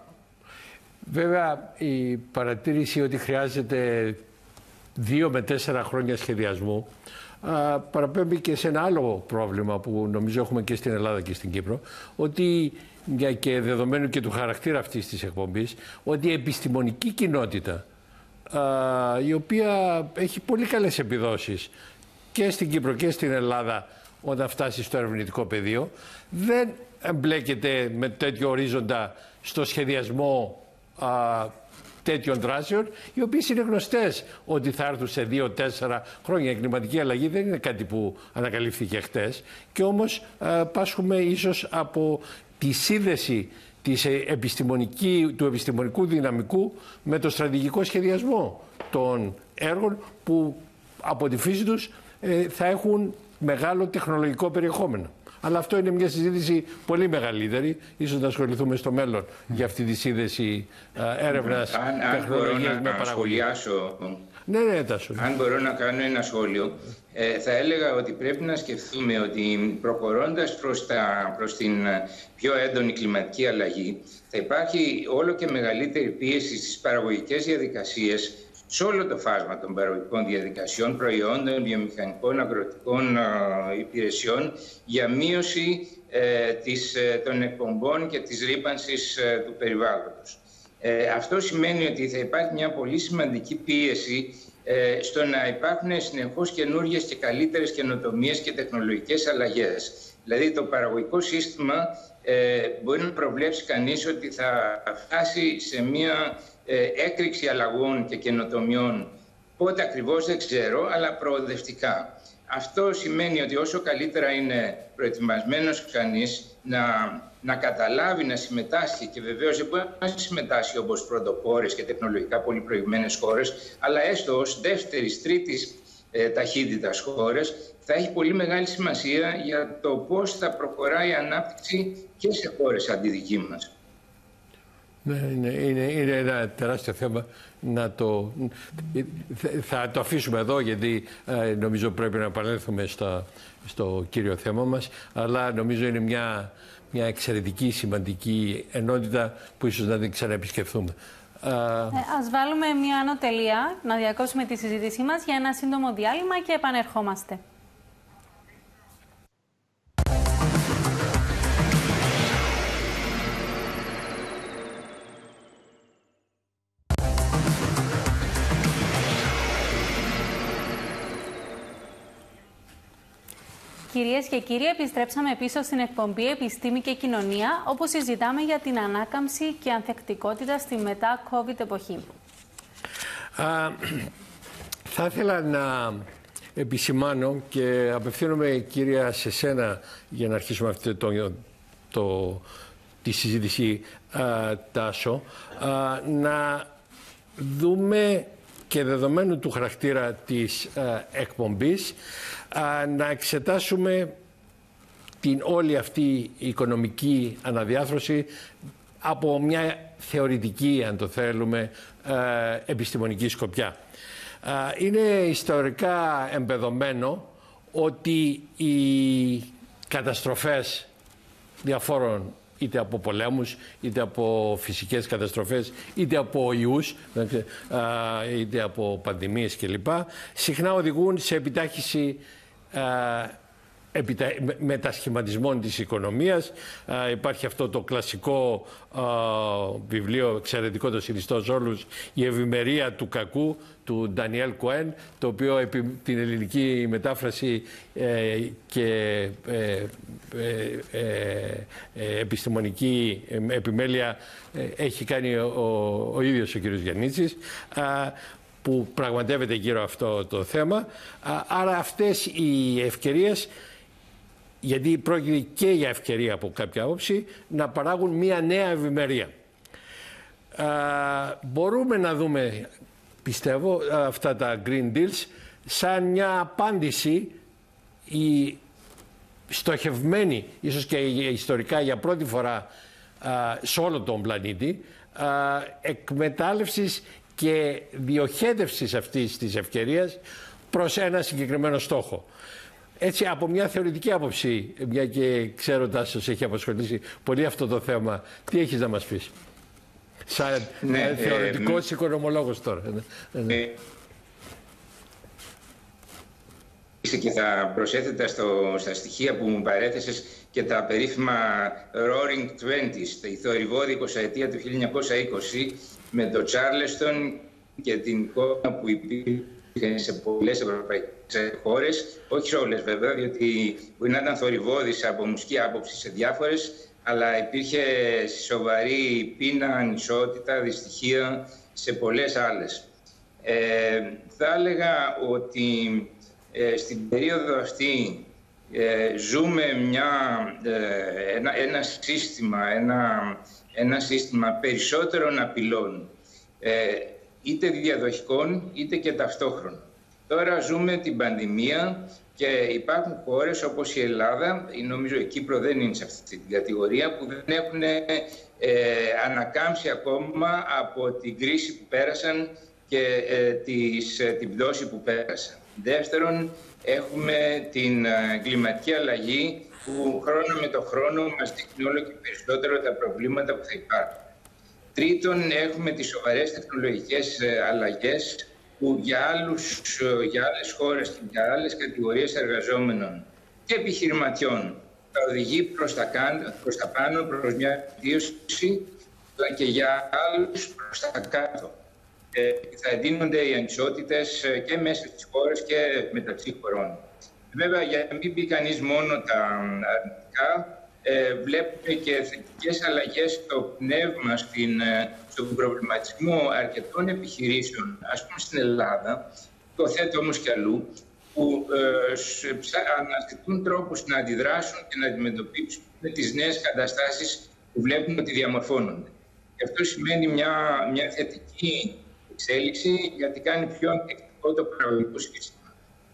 Βέβαια, η παρατήρηση ότι χρειάζεται δύο με τέσσερα χρόνια σχεδιασμού α, παραπέμπει και σε ένα άλλο πρόβλημα που νομίζω έχουμε και στην Ελλάδα και στην Κύπρο, ότι για και δεδομένου και του χαρακτήρα αυτής της εκπομπής, ότι η επιστημονική κοινότητα, α, η οποία έχει πολύ καλές επιδόσεις και στην Κύπρο και στην Ελλάδα όταν φτάσει στο ερευνητικό πεδίο, δεν εμπλέκεται με τέτοιο ορίζοντα στο σχεδιασμό α, τέτοιων δράσεων, οι οποίες είναι γνωστές ότι θα έρθουν σε δύο τέσσερα χρόνια. Η κλιματική αλλαγή δεν είναι κάτι που ανακαλύφθηκε χτες, και όμως α, πάσχουμε ίσως από τη σύνδεση της επιστημονική, του επιστημονικού δυναμικού με το στρατηγικό σχεδιασμό των έργων που από τη φύση τους ε, θα έχουν μεγάλο τεχνολογικό περιεχόμενο. Αλλά αυτό είναι μια συζήτηση πολύ μεγαλύτερη. Ίσως να ασχοληθούμε στο μέλλον για αυτή τη σύνδεση έρευνας τεχνολογίας με παραγωγή. Ναι, ναι, Τάσο. Αν μπορώ να κάνω ένα σχόλιο, ε, θα έλεγα ότι πρέπει να σκεφτούμε ότι προχωρώντας προς, τα, προς την πιο έντονη κλιματική αλλαγή, θα υπάρχει όλο και μεγαλύτερη πίεση στις παραγωγικές διαδικασίες, σε όλο το φάσμα των παραγωγικών διαδικασιών, προϊόντων, βιομηχανικών, αγροτικών ε, υπηρεσιών, για μείωση ε, της, ε, των εκπομπών και της ρύπανσης ε, του περιβάλλοντος. Ε, αυτό σημαίνει ότι θα υπάρχει μια πολύ σημαντική πίεση ε, στο να υπάρχουν συνεχώς καινούργιες και καλύτερες καινοτομίες και τεχνολογικές αλλαγές. Δηλαδή το παραγωγικό σύστημα ε, μπορεί να προβλέψει κανείς ότι θα φτάσει σε μια ε, έκρηξη αλλαγών και καινοτομιών. Πότε ακριβώς δεν ξέρω, αλλά προοδευτικά. Αυτό σημαίνει ότι όσο καλύτερα είναι προετοιμασμένος κανείς να, να καταλάβει, να συμμετάσχει, και βεβαίως δεν μπορεί να συμμετάσχει όπως πρωτοπόρες και τεχνολογικά πολύ προηγμένες χώρες, αλλά έστω ως δεύτερης, τρίτης ε, ταχύτητας χώρες, θα έχει πολύ μεγάλη σημασία για το πώς θα προχωράει η ανάπτυξη και σε χώρες σαν τη δική μας. Ναι, είναι, είναι, είναι ένα τεράστιο θέμα. Να το, θα το αφήσουμε εδώ, γιατί ε, νομίζω πρέπει να επανέλθουμε στο, στο κύριο θέμα μας, αλλά νομίζω είναι μια, μια εξαιρετική σημαντική ενότητα που ίσως να την ξαναεπισκεφθούμε. Ε, ας βάλουμε μια ανωτελεία, να διακόψουμε τη συζήτησή μας για ένα σύντομο διάλειμμα και επανερχόμαστε. Κυρίες και κύριοι, επιστρέψαμε πίσω στην εκπομπή Επιστήμη και Κοινωνία, όπου συζητάμε για την ανάκαμψη και ανθεκτικότητα στη μετά-COVID εποχή. Α, θα ήθελα να επισημάνω και απευθύνομαι, κυρία, σε σένα για να αρχίσουμε αυτή το, το, τη συζήτηση, α, Τάσο, α, να δούμε και δεδομένου του χαρακτήρα της α, εκπομπής, α, να εξετάσουμε την όλη αυτή οικονομική αναδιάθρωση από μια θεωρητική, αν το θέλουμε, α, επιστημονική σκοπιά. Α, είναι ιστορικά εμπεδομένο ότι οι καταστροφές διαφόρων, είτε από πολέμους, είτε από φυσικές καταστροφές, είτε από ιούς, είτε από πανδημίες κλπ, συχνά οδηγούν σε επιτάχυση επιτα... μετασχηματισμών της οικονομίας. Α, υπάρχει αυτό το κλασικό α, βιβλίο, εξαιρετικό, το συνιστώ σε όλους, «Η ευημερία του κακού», του Ντανιέλ Κοέν, το οποίο επί, την ελληνική μετάφραση ε, και ε, ε, ε, ε, επιστημονική επιμέλεια ε, έχει κάνει ο, ο, ο ίδιος ο κ. Γιαννίτσης, α, που πραγματεύεται γύρω αυτό το θέμα. Α, άρα αυτές οι ευκαιρίες, γιατί πρόκειται και για ευκαιρία από κάποια άποψη, να παράγουν μια νέα ευημερία. Α, μπορούμε να δούμε, πιστεύω, αυτά τα Green Deals σαν μια απάντηση η στοχευμένη, ίσως και ιστορικά για πρώτη φορά α, σε όλο τον πλανήτη, α, εκμετάλλευσης και διοχέτευσης αυτής της ευκαιρίας προς ένα συγκεκριμένο στόχο. Έτσι, από μια θεωρητική άποψη, μια και ξέρω, Τάσος, έχει απασχολήσει πολύ αυτό το θέμα, τι έχεις να μας πεις? Σαν ναι, ε, θεωρητικός ε, οικονομολόγος τώρα. Ναι. Ε, και θα προσέθετα στο, στα στοιχεία που μου παρέθεσες και τα περίφημα Roaring Twenties, η θορυβόδη εικοσαετία του χίλια εννιακόσια είκοσι, με το Τσάρλεστον και την εικόνα που υπήρχε σε πολλές ευρωπαϊκές χώρες, όχι σε όλες βέβαια, διότι μπορεί να ήταν θορυβώδης από μουσική άποψη σε διάφορες, αλλά υπήρχε σοβαρή πείνα, ανισότητα, δυστυχία σε πολλές άλλες. Ε, θα έλεγα ότι ε, στην περίοδο αυτή ε, ζούμε μια, ε, ένα, ένα, σύστημα, ένα, ένα σύστημα περισσότερων απειλών, ε, είτε διαδοχικών είτε και ταυτόχρονα. Τώρα ζούμε την πανδημία και υπάρχουν χώρες όπως η Ελλάδα, νομίζω η Κύπρο δεν είναι σε αυτή την κατηγορία, που δεν έχουν ε, ανακάμψει ακόμα από την κρίση που πέρασαν και ε, της, ε, την πτώση που πέρασαν. Δεύτερον, έχουμε την ε, κλιματική αλλαγή που χρόνο με το χρόνο μας δείχνει όλο και περισσότερο τα προβλήματα που θα υπάρχουν. Τρίτον, έχουμε τις σοβαρές τεχνολογικές ε, αλλαγές που για, άλλους, για άλλες χώρες και για άλλες κατηγορίες εργαζόμενων και επιχειρηματιών θα οδηγεί προς τα, προς τα πάνω, προς μια βελτίωση, αλλά και για άλλους προς τα κάτω. Ε, θα εντείνονται οι ανισότητες και μέσα στις χώρες και μεταξύ χωρών. Βέβαια, για να μην πει κανείς μόνο τα αρνητικά, ε, βλέπουμε και θετικές αλλαγές στο πνεύμα, στην, στον προβληματισμό αρκετών επιχειρήσεων, ας πούμε στην Ελλάδα, το θέτω όμως και αλλού, που ε, αναζητούν τρόπους να αντιδράσουν και να αντιμετωπίσουν τις νέες καταστάσεις που βλέπουν ότι διαμορφώνονται. Και αυτό σημαίνει μια, μια θετική εξέλιξη, γιατί κάνει πιο ανθεκτικό το παραγωγικό σύστημα.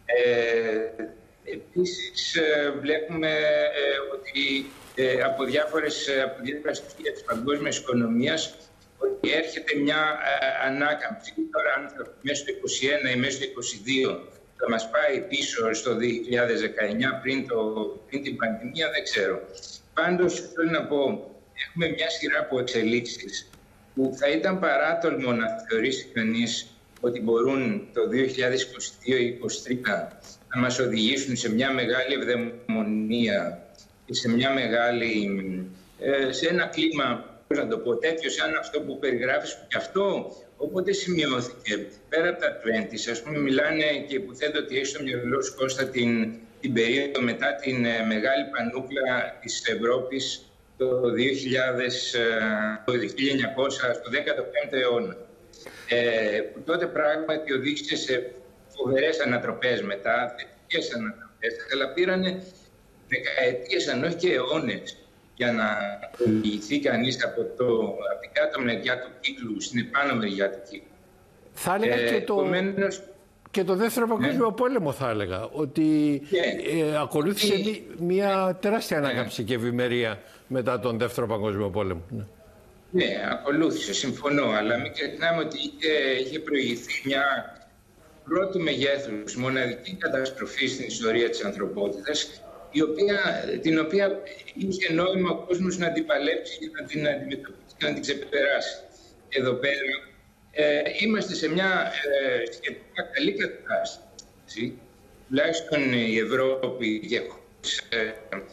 Ε, επίσης, ε, βλέπουμε ε, ότι ε, από διάφορες, από διάφορες στοιχεία της παγκόσμιας οικονομίας ότι έρχεται μια ε, ανάκαμψη. Τώρα, αν θα μέσα στο είκοσι ένα ή μέσα στο είκοσι δύο θα μας πάει πίσω στο δύο χιλιάδες δεκαεννιά πριν, το, πριν την πανδημία, δεν ξέρω. Πάντως, θέλω να πω, έχουμε μια σειρά από εξελίξεις που θα ήταν παράτολμο να θεωρήσει κανείς ότι μπορούν το δύο χιλιάδες είκοσι δύο ή είκοσι τρία να μας οδηγήσουν σε μια μεγάλη ευδαιμονία και σε μια μεγάλη, σε ένα κλίμα, πώς να το πω, τέτοιο σαν αυτό που περιγράφεις, και αυτό όποτε σημειώθηκε πέρα από τα είκοσι, ας πούμε, μιλάνε και υποθέτω ότι έχει στο μυαλό σου, Κώστα, την, την περίοδο μετά την μεγάλη πανούκλα της Ευρώπης το δύο χιλιάδες, το χίλια εννιακόσια, στο δέκατο πέμπτο αιώνα. Ε, που τότε πράγματι οδήγησε σε φοβερές ανατροπές μετά, θετικές ανατροπές, αλλά πήρανε δεκαετίες, αν όχι και αιώνες, για να οδηγηθεί κανείς από, το, από την κάτω μεριά του κύκλου στην επάνω μεριά του κύκλου. Θα έλεγα ε, και, το, επομένως, και το δεύτερο παγκόσμιο ναι. πόλεμο, θα έλεγα, ότι yeah. ε, ακολούθησε yeah. μια τεράστια ανάκαμψη yeah. και ευημερία μετά τον δεύτερο παγκόσμιο πόλεμο. Ναι. Ναι, ακολούθησε, συμφωνώ, αλλά μην ξεχνάμε ότι είχε, είχε προηγηθεί μια πρώτου μεγέθους μοναδική καταστροφή στην ιστορία της ανθρωπότητας, η οποία, την οποία είχε νόημα ο κόσμος να την παλέψει και να την αντιμετωπίσει και να την ξεπεράσει. Εδώ πέρα ε, είμαστε σε μια ε, σχετικά καλή κατάσταση, τουλάχιστον η Ευρώπη και ε,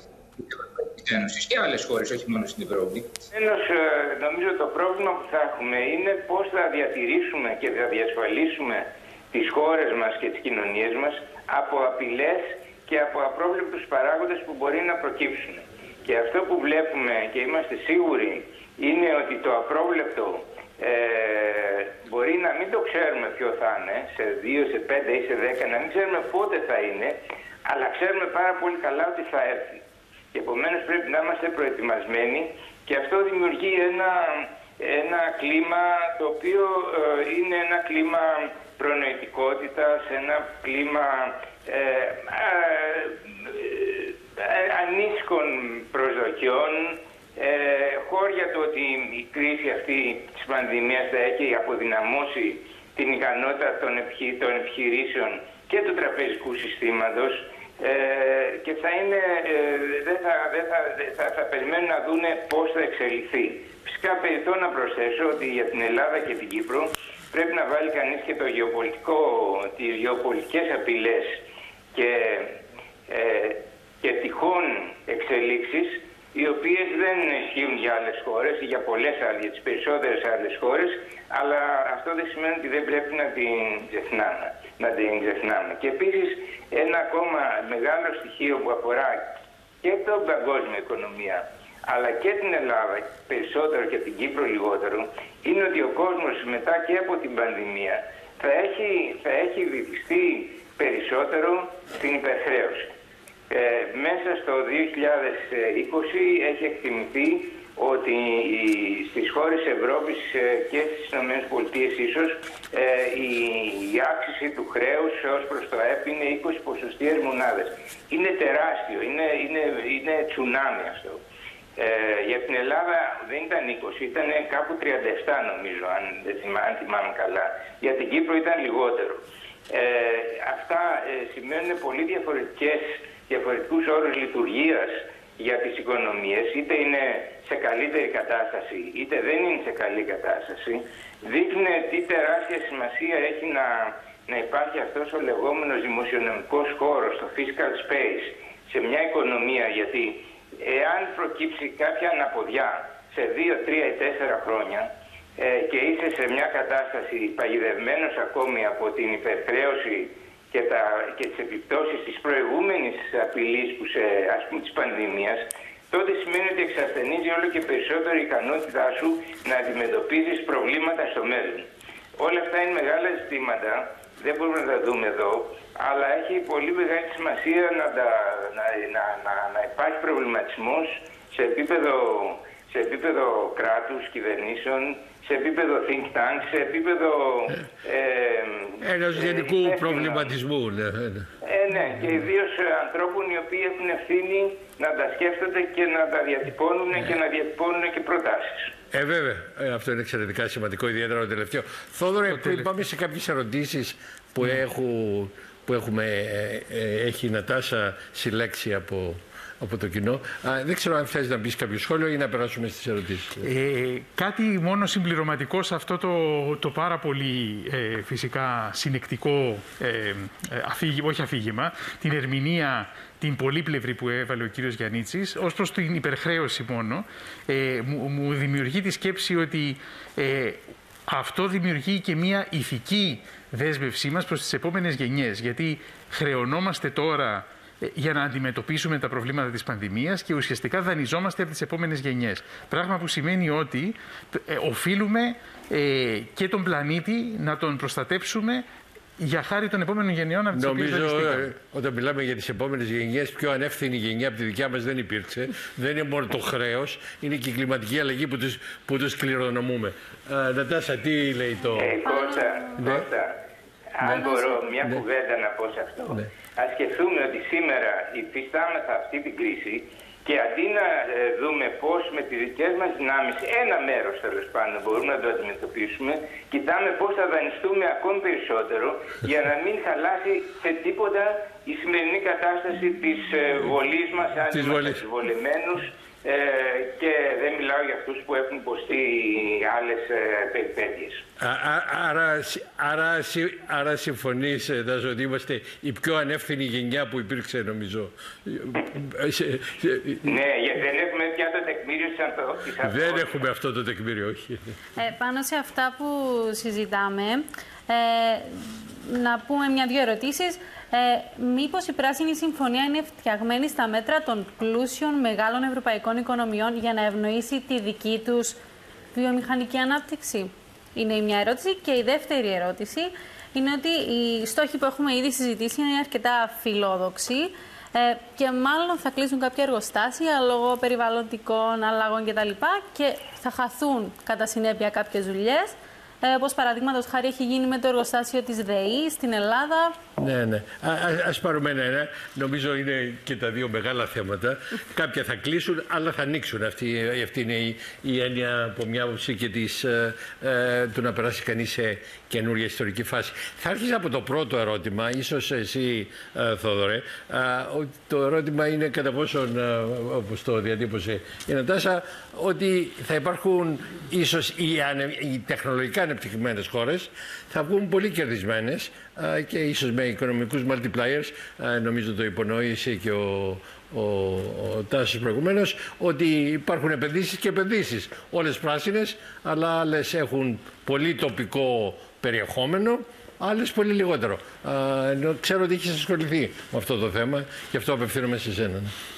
Ένωσης και άλλες χώρες, όχι μόνο στην Ευρώπη. Ένως, νομίζω το πρόβλημα που θα έχουμε είναι πώς θα διατηρήσουμε και θα διασφαλίσουμε τις χώρες μας και τις κοινωνίες μας από απειλές και από απρόβλεπτους παράγοντες που μπορεί να προκύψουν. Και αυτό που βλέπουμε και είμαστε σίγουροι είναι ότι το απρόβλεπτο ε, μπορεί να μην το ξέρουμε ποιο θα είναι, σε δύο, σε πέντε ή σε δέκα, να μην ξέρουμε πότε θα είναι, αλλά ξέρουμε πάρα πολύ καλά ότι θα έρθει. Και επομένως πρέπει να είμαστε προετοιμασμένοι και αυτό δημιουργεί ένα, ένα κλίμα το οποίο ε, είναι ένα κλίμα προνοητικότητας, ένα κλίμα ε, ε, ε, ανίσκων προσδοκιών, ε, χώρια το ότι η κρίση αυτή της πανδημίας θα έχει αποδυναμώσει την ικανότητα των, επιχει, των επιχειρήσεων και του τραπεζικού συστήματος. Ε, και θα είναι, ε, δεν θα, δεν θα, θα, θα περιμένουν να δούνε πώς θα εξελιχθεί. Φυσικά περιθώ να προσθέσω ότι για την Ελλάδα και την Κύπρο πρέπει να βάλει κανείς και το γεωπολιτικό, τις γεωπολιτικές απειλές και, ε, και τυχόν εξελίξεις, οι οποίες δεν ισχύουν για άλλες χώρες ή για πολλές άλλες, για τις περισσότερες άλλες χώρες, αλλά αυτό δεν σημαίνει ότι δεν πρέπει να την ξεχνάμε. Να την ξεχνάμε. Και επίσης ένα ακόμα μεγάλο στοιχείο που αφορά και την παγκόσμια οικονομία, αλλά και την Ελλάδα περισσότερο και την Κύπρο λιγότερο, είναι ότι ο κόσμος μετά και από την πανδημία θα έχει, θα έχει βυθιστεί περισσότερο στην υπερχρέωση. Ε, μέσα στο δύο χιλιάδες είκοσι έχει εκτιμηθεί ότι στις χώρες Ευρώπης και στις ΗΠΑ ίσως η, η αύξηση του χρέους ως προς το ΑΕΠ είναι είκοσι ποσοστιαίες μονάδες. Είναι τεράστιο, είναι, είναι, είναι τσουνάμι αυτό. Ε, για την Ελλάδα δεν ήταν είκοσι, ήταν κάπου τριάντα επτά νομίζω, αν δεν θυμάμαι, αν θυμάμαι καλά. Για την Κύπρο ήταν λιγότερο. Ε, αυτά ε, σημαίνουν πολύ διαφορετικές, διαφορετικούς όρους λειτουργίας για τις οικονομίες, είτε είναι σε καλύτερη κατάσταση, είτε δεν είναι σε καλή κατάσταση. Δείχνουν τι τεράστια σημασία έχει να, να υπάρχει αυτός ο λεγόμενος δημοσιονομικός χώρος, το fiscal space, σε μια οικονομία, γιατί εάν προκύψει κάποια αναποδιά σε δύο, τρία ή τέσσερα χρόνια ε, και είσαι σε μια κατάσταση παγιδευμένος ακόμη από την υπερχρέωση και, τα, και τις επιπτώσεις της προηγούμενης απειλής που σε, ας πούμε, της πανδημίας, τότε σημαίνει ότι εξασθενίζει όλο και περισσότερο η ικανότητά σου να αντιμετωπίζεις προβλήματα στο μέλλον. Όλα αυτά είναι μεγάλα ζητήματα, δεν μπορούμε να τα δούμε εδώ, αλλά έχει πολύ μεγάλη σημασία να, τα, να, να, να, να υπάρχει προβληματισμός σε επίπεδο, σε επίπεδο κράτους, κυβερνήσεων, σε επίπεδο think tank, σε επίπεδο... Ε, Ενός ε, γενικού ε, προβληματισμού. Ναι, ναι. Ε, ναι, και ιδίως ανθρώπων οι οποίοι έχουν ευθύνη να τα σκέφτονται και να τα διατυπώνουν ε. και να διατυπώνουν και προτάσεις. Ε, βέβαια. Ε, αυτό είναι εξαιρετικά σημαντικό, ιδιαίτερα το τελευταίο. Θόδωρο, πριν πάμε σε κάποιες ερωτήσεις που, mm. έχω, που έχουμε, ε, ε, έχει η Νατάσα συλλέξει από... από το κοινό. Α, δεν ξέρω αν θες να πεις κάποιο σχόλιο ή να περάσουμε στις ερωτήσεις. Ε, κάτι μόνο συμπληρωματικό σε αυτό το, το πάρα πολύ ε, φυσικά συνεκτικό ε, αφήγημα, όχι αφήγημα, την ερμηνεία, την πολύπλευρη που έβαλε ο κύριος Γιαννίτσης, ως προς την υπερχρέωση μόνο, ε, μου, μου δημιουργεί τη σκέψη ότι ε, αυτό δημιουργεί και μια ηθική δέσμευσή μας προς τις επόμενες γενιές, γιατί χρεωνόμαστε τώρα για να αντιμετωπίσουμε τα προβλήματα της πανδημίας και ουσιαστικά δανειζόμαστε από τις επόμενες γενιές. Πράγμα που σημαίνει ότι ε, οφείλουμε ε, και τον πλανήτη να τον προστατέψουμε για χάρη των επόμενων γενιών από τις οποίες δανειστήκαμε. Νομίζω όταν μιλάμε για τις επόμενες γενιές, πιο ανεύθυνη γενιά από τη δικιά μας δεν υπήρξε. Δεν είναι μόνο το χρέος, είναι και η κλιματική αλλαγή που τους, που τους κληρονομούμε. Ε, Νατάσα, τι λέει το... Ε, Κώστα, ναι. Κώστα, αν ναι. μπορώ μια ναι. κουβέντα να πω σε αυτό. Ναι. Ας σκεφτούμε ότι σήμερα υφιστάμεθα αυτή την κρίση και αντί να ε, δούμε πώς με τις δικές μας δυνάμεις, ένα μέρος τέλος πάντων μπορούμε να το αντιμετωπίσουμε, κοιτάμε πώς θα δανειστούμε ακόμη περισσότερο για να μην χαλάσει σε τίποτα η σημερινή κατάσταση της ε, βολής μας, αν είμαστε βολεμένους. Ε, και δεν μιλάω για αυτούς που έχουν υποστεί άλλες ε, περιπέτειες. Άρα, άρα, άρα συμφωνείς, Τάσο, ότι είμαστε η πιο ανεύθυνη γενιά που υπήρξε, νομίζω. Ναι, δεν έχουμε πια το τεκμήριο της ανθρώπινης. Δεν έχουμε αυτό το τεκμήριο, όχι. Ε, πάνω σε αυτά που συζητάμε, ε, να πούμε μια-δυο ερωτήσεις. Ε, μήπως η Πράσινη Συμφωνία είναι φτιαγμένη στα μέτρα των πλούσιων μεγάλων ευρωπαϊκών οικονομιών για να ευνοήσει τη δική τους βιομηχανική ανάπτυξη? Είναι η μια ερώτηση. Και η δεύτερη ερώτηση είναι ότι οι στόχοι που έχουμε ήδη συζητήσει είναι αρκετά φιλόδοξοι ε, και μάλλον θα κλείσουν κάποια εργοστάσια λόγω περιβαλλοντικών αλλαγών κτλ. Και θα χαθούν κατά συνέπεια κάποιες δουλειές. Ε, όπως παραδείγματος χάρη έχει γίνει με το εργοστάσιο της ΔΕΗ στην Ελλάδα. Ναι, ναι. Α, ας πάρουμε ένα-ένα. Νομίζω είναι και τα δύο μεγάλα θέματα. Κάποια θα κλείσουν, άλλα θα ανοίξουν. Αυτή, αυτή είναι η, η έννοια από μια άποψη και της, ε, ε, του να περάσει κανείς σε καινούργια ιστορική φάση. Θα αρχίσω από το πρώτο ερώτημα, ίσως εσύ, ε, Θόδωρε. Ε, το ερώτημα είναι κατά πόσον, ε, όπως το διατύπωσε η Νατάσα, ότι θα υπάρχουν ίσως οι, ανε, οι τεχνολογικά ανεπτυγμένες χώρες θα βγουν πολύ κερδισμένες και ίσως με οικονομικούς multipliers, νομίζω το υπονόησε και ο, ο, ο Τάσος προηγουμένως, ότι υπάρχουν επενδύσεις και επενδύσεις. Όλες πράσινες, αλλά άλλες έχουν πολύ τοπικό περιεχόμενο, άλλες πολύ λιγότερο. Ξέρω ότι έχεις ασχοληθεί με αυτό το θέμα και αυτό απευθύνομαι σε εσένα.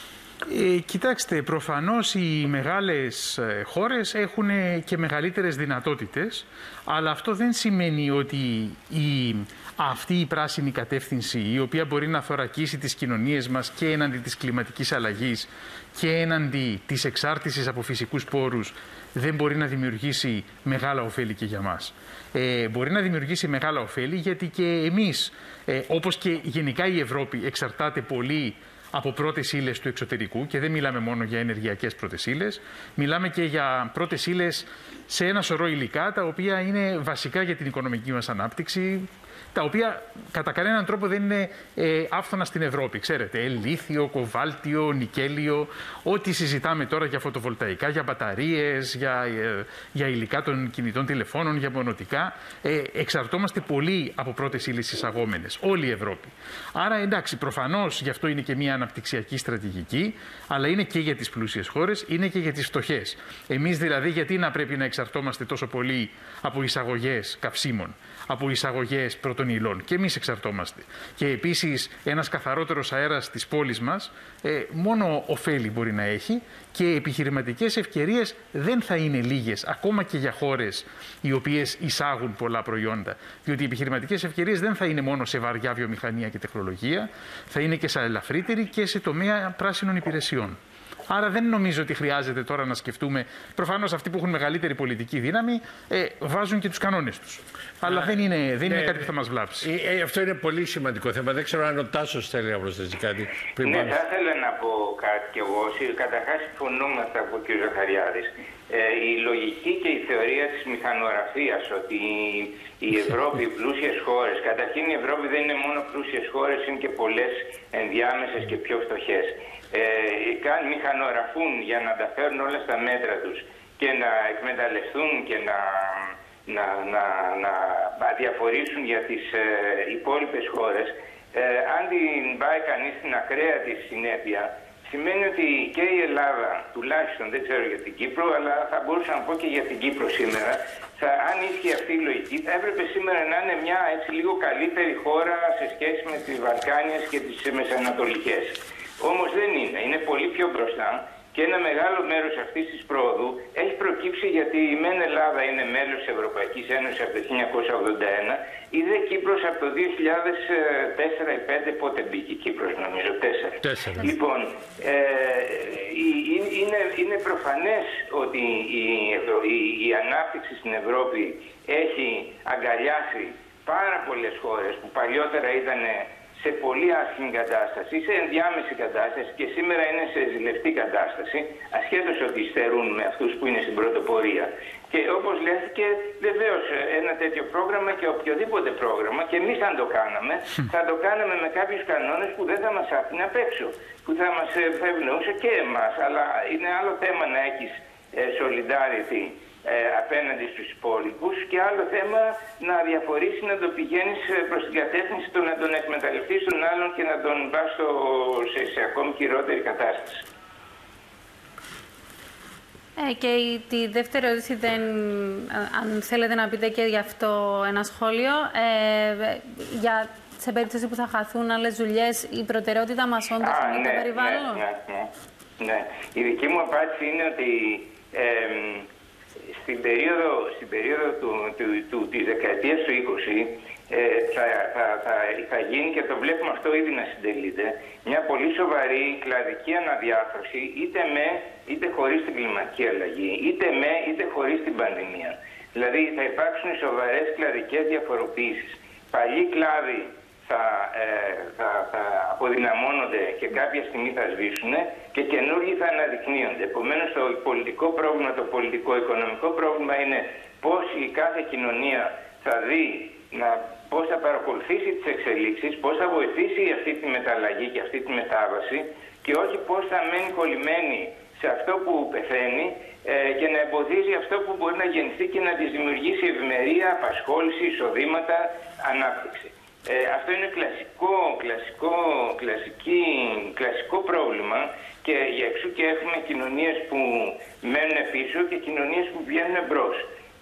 Ε, κοιτάξτε, προφανώς οι μεγάλες χώρες έχουν και μεγαλύτερες δυνατότητες, αλλά αυτό δεν σημαίνει ότι η, αυτή η πράσινη κατεύθυνση, η οποία μπορεί να θωρακίσει τις κοινωνίες μας και έναντι της κλιματικής αλλαγής και έναντι της εξάρτησης από φυσικούς πόρους, δεν μπορεί να δημιουργήσει μεγάλα ωφέλη και για μας. Ε, μπορεί να δημιουργήσει μεγάλα ωφέλη γιατί και εμείς, ε, όπως και γενικά η Ευρώπη, εξαρτάται πολύ από πρώτες ύλες του εξωτερικού, και δεν μιλάμε μόνο για ενεργειακές πρώτες ύλες, μιλάμε και για πρώτες ύλες σε ένα σωρό υλικά τα οποία είναι βασικά για την οικονομική μας ανάπτυξη, τα οποία κατά κανέναν τρόπο δεν είναι ε, άφθονα στην Ευρώπη. Ξέρετε, ε, λίθιο, κοβάλτιο, νικέλιο, ό,τι συζητάμε τώρα για φωτοβολταϊκά, για μπαταρίες, για, ε, για υλικά των κινητών τηλεφώνων, για μονοτικά, ε, εξαρτώμαστε πολύ από πρώτες ύλες εισαγόμενες, όλη η Ευρώπη. Άρα εντάξει, προφανώς γι' αυτό είναι και μια αναπτυξιακή στρατηγική, αλλά είναι και για τις πλούσιες χώρες, είναι και για τις φτωχές. Εμείς δηλαδή γιατί να πρέπει να εξαρτώμαστε τόσο πολύ από εισαγωγές καυσίμων, από εισαγωγές πρώτων υλών? Και εμείς εξαρτώμαστε. Και επίσης ένας καθαρότερος αέρας της πόλης μας ε, μόνο ωφέλη μπορεί να έχει, και επιχειρηματικές ευκαιρίες δεν θα είναι λίγες, ακόμα και για χώρες οι οποίες εισάγουν πολλά προϊόντα. Διότι οι επιχειρηματικές ευκαιρίες δεν θα είναι μόνο σε βαριά βιομηχανία και τεχνολογία, θα είναι και σε ελαφρύτερη και σε τομέα πράσινων υπηρεσιών. Άρα δεν νομίζω ότι χρειάζεται τώρα να σκεφτούμε. Προφανώς αυτοί που έχουν μεγαλύτερη πολιτική δύναμη ε, βάζουν και τους κανόνες τους. Αλλά Α, δεν είναι, δεν ναι, είναι κάτι που θα μας βλάψει. Ε, ε, αυτό είναι πολύ σημαντικό θέμα. Δεν ξέρω αν ο Τάσος θέλει να προσθέσει κάτι. Πριν ναι, θα ήθελα να πω κάτι κι εγώ. Καταρχάς συμφωνώ με αυτά που ο κ. Ζαχαριάδης. Ε, η λογική και η θεωρία της μηχανογραφίας ότι η Ευρώπη, οι πλούσιες χώρες, καταρχήν η Ευρώπη δεν είναι μόνο πλούσιες χώρες, είναι και πολλές ενδιάμεσες και πιο φτωχές. Ε, μηχανογραφούν για να τα φέρουν όλα στα μέτρα τους και να εκμεταλλευτούν και να, να, να, να αδιαφορήσουν για τις ε, υπόλοιπες χώρες. Ε, αν την πάει κανείς στην ακραία της συνέπεια, σημαίνει ότι και η Ελλάδα, τουλάχιστον δεν ξέρω για την Κύπρο, αλλά θα μπορούσα να πω και για την Κύπρο σήμερα, θα, αν ίσχυε αυτή η λογική, θα έπρεπε σήμερα να είναι μια έτσι λίγο καλύτερη χώρα σε σχέση με τις Βαλκάνιες και τις μεσανατολικές. Όμως δεν είναι, είναι πολύ πιο μπροστά, και ένα μεγάλο μέρος αυτής της πρόοδου έχει προκύψει γιατί η ΜΕΝ Ελλάδα είναι μέλος της Ευρωπαϊκής Ένωσης από το χίλια εννιακόσια ογδόντα ένα, η δε Κύπρος από το δύο χιλιάδες τέσσερα ή πέντε, πότε μπήκε η Κύπρος νομίζω, τέσσερα. τέσσερα. Λοιπόν, ε, είναι, είναι προφανές ότι η, η, η ανάπτυξη στην Ευρώπη έχει αγκαλιάσει πάρα πολλές χώρες που παλιότερα ήταν σε πολύ άσχημη κατάσταση, σε ενδιάμεση κατάσταση και σήμερα είναι σε ζηλευτή κατάσταση, ασχέτως ότι υστερούν με αυτούς που είναι στην πρωτοπορία. Και όπως λέχθηκε, βεβαίως ένα τέτοιο πρόγραμμα και οποιοδήποτε πρόγραμμα, και εμείς αν το κάναμε, θα το κάναμε με κάποιους κανόνες που δεν θα μας άφηνε απ' έξω, που θα μας ευνοούσε και εμάς. Αλλά είναι άλλο θέμα να έχεις solidarity Ε, απέναντι στους υπόλοιπους, και άλλο θέμα να διαφορήσει, να το πηγαίνεις προς την κατεύθυνση του να τον εκμεταλλευτείς τον άλλον και να τον πας σε, σε ακόμη χειρότερη κατάσταση. Ε, και η, τη δεύτερη ερώτηση, δεν, αν θέλετε να πείτε και γι' αυτό ένα σχόλιο, ε, για, σε περίπτωση που θα χαθούν άλλες δουλειές, η προτεραιότητα μας όντως είναι ναι, το περιβάλλον. Ναι, ναι, ναι, ναι. Η δική μου απάντηση είναι ότι ε, Στην περίοδο, στην περίοδο του, του, του, της δεκαετίας του είκοσι ε, θα, θα, θα, θα γίνει, και το βλέπουμε αυτό ήδη να συντελείται, μια πολύ σοβαρή κλαδική αναδιάρθρωση, είτε με είτε χωρίς την κλιματική αλλαγή, είτε με είτε χωρίς την πανδημία. Δηλαδή θα υπάρξουν σοβαρές κλαδικές διαφοροποιήσεις. Παλιοί κλάδοι θα, ε, θα, θα αποδυναμώνονται και κάποια στιγμή θα σβήσουν και καινούργιοι θα αναδεικνύονται. Επομένως το πολιτικό πρόβλημα, το πολιτικό-οικονομικό πρόβλημα είναι πώς η κάθε κοινωνία θα δει, να, πώς θα παρακολουθήσει τις εξελίξεις, πώς θα βοηθήσει αυτή τη μεταλλαγή και αυτή τη μετάβαση, και όχι πώς θα μένει κολλημένη σε αυτό που πεθαίνει ε, και να εμποδίζει αυτό που μπορεί να γεννηθεί και να της δημιουργήσει ευημερία, απασχόληση, εισοδήματα, ανάπτυξη. Ε, αυτό είναι κλασικό, κλασικό, κλασική, κλασικό πρόβλημα, και για εξού και έχουμε κοινωνίες που μένουν πίσω και κοινωνίες που βγαίνουν μπρος.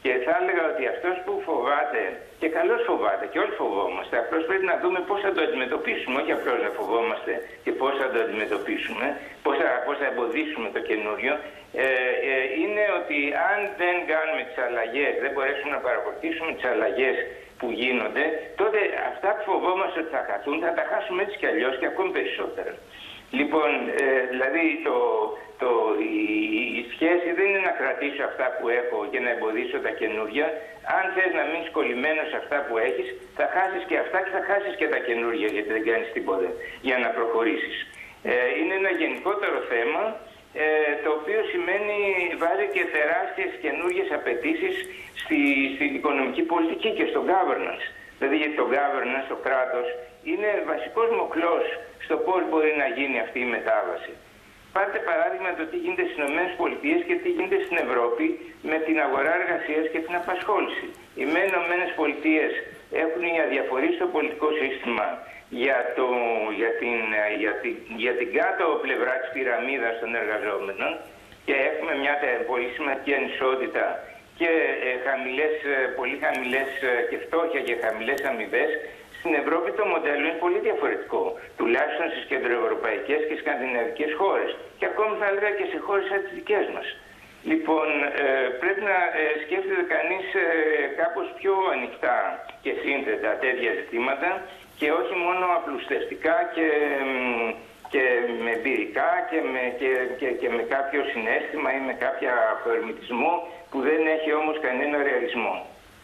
Και θα έλεγα ότι αυτός που φοβάται, και καλώς φοβάται, και όλοι φοβόμαστε, απλώς πρέπει να δούμε πώς θα το αντιμετωπίσουμε, όχι απλώς να φοβόμαστε και πώς θα το αντιμετωπίσουμε, πώς θα, πώς θα εμποδίσουμε το καινούριο, ε, ε, είναι ότι αν δεν κάνουμε τις αλλαγές, δεν μπορέσουμε να παρακολουθήσουμε τις αλλαγές που γίνονται, τότε αυτά που φοβόμαστε ότι θα χαθούν, θα τα χάσουμε έτσι κι αλλιώς και ακόμη περισσότερα. Λοιπόν, ε, δηλαδή το, το, η, η σχέση δεν είναι να κρατήσω αυτά που έχω και να εμποδίσω τα καινούργια. Αν θες να μείνεις κολλημένος σε αυτά που έχεις, θα χάσεις και αυτά και θα χάσεις και τα καινούργια, γιατί δεν κάνεις τίποτα για να προχωρήσεις. Ε, είναι ένα γενικότερο θέμα, ε, το οποίο σημαίνει, βάζει και τεράστιες καινούργιες απαιτήσεις στη, στην οικονομική πολιτική και στο governance. Δηλαδή για το governance, το κράτος, είναι βασικός μοχλός στο πώς μπορεί να γίνει αυτή η μετάβαση. Πάρτε παράδειγμα το τι γίνεται στις ΗΠΑ και τι γίνεται στην Ευρώπη με την αγορά εργασίας και την απασχόληση. Οι ΗΠΑ έχουν η αδιαφορία στο πολιτικό σύστημα για, το, για, την, για, την, για την κάτω πλευρά της πυραμίδας των εργαζόμενων και έχουμε μια πολύ σημαντική ανισότητα και ε, χαμηλές, πολύ χαμηλές και φτώχεια και χαμηλές αμοιβές. Στην Ευρώπη το μοντέλο είναι πολύ διαφορετικό, τουλάχιστον στις κεντροευρωπαϊκές και σκανδιναβικές χώρες και ακόμη θα έλεγα και σε χώρες σαν τις δικές μας. Λοιπόν, ε, πρέπει να ε, σκέφτεται κανείς ε, κάπως πιο ανοιχτά και σύνθετα τέτοια ζητήματα και όχι μόνο απλουστευτικά και, και με εμπειρικά και με, και, και, και με κάποιο συναίσθημα ή με κάποιο απορμητισμό που δεν έχει όμως κανένα ρεαλισμό.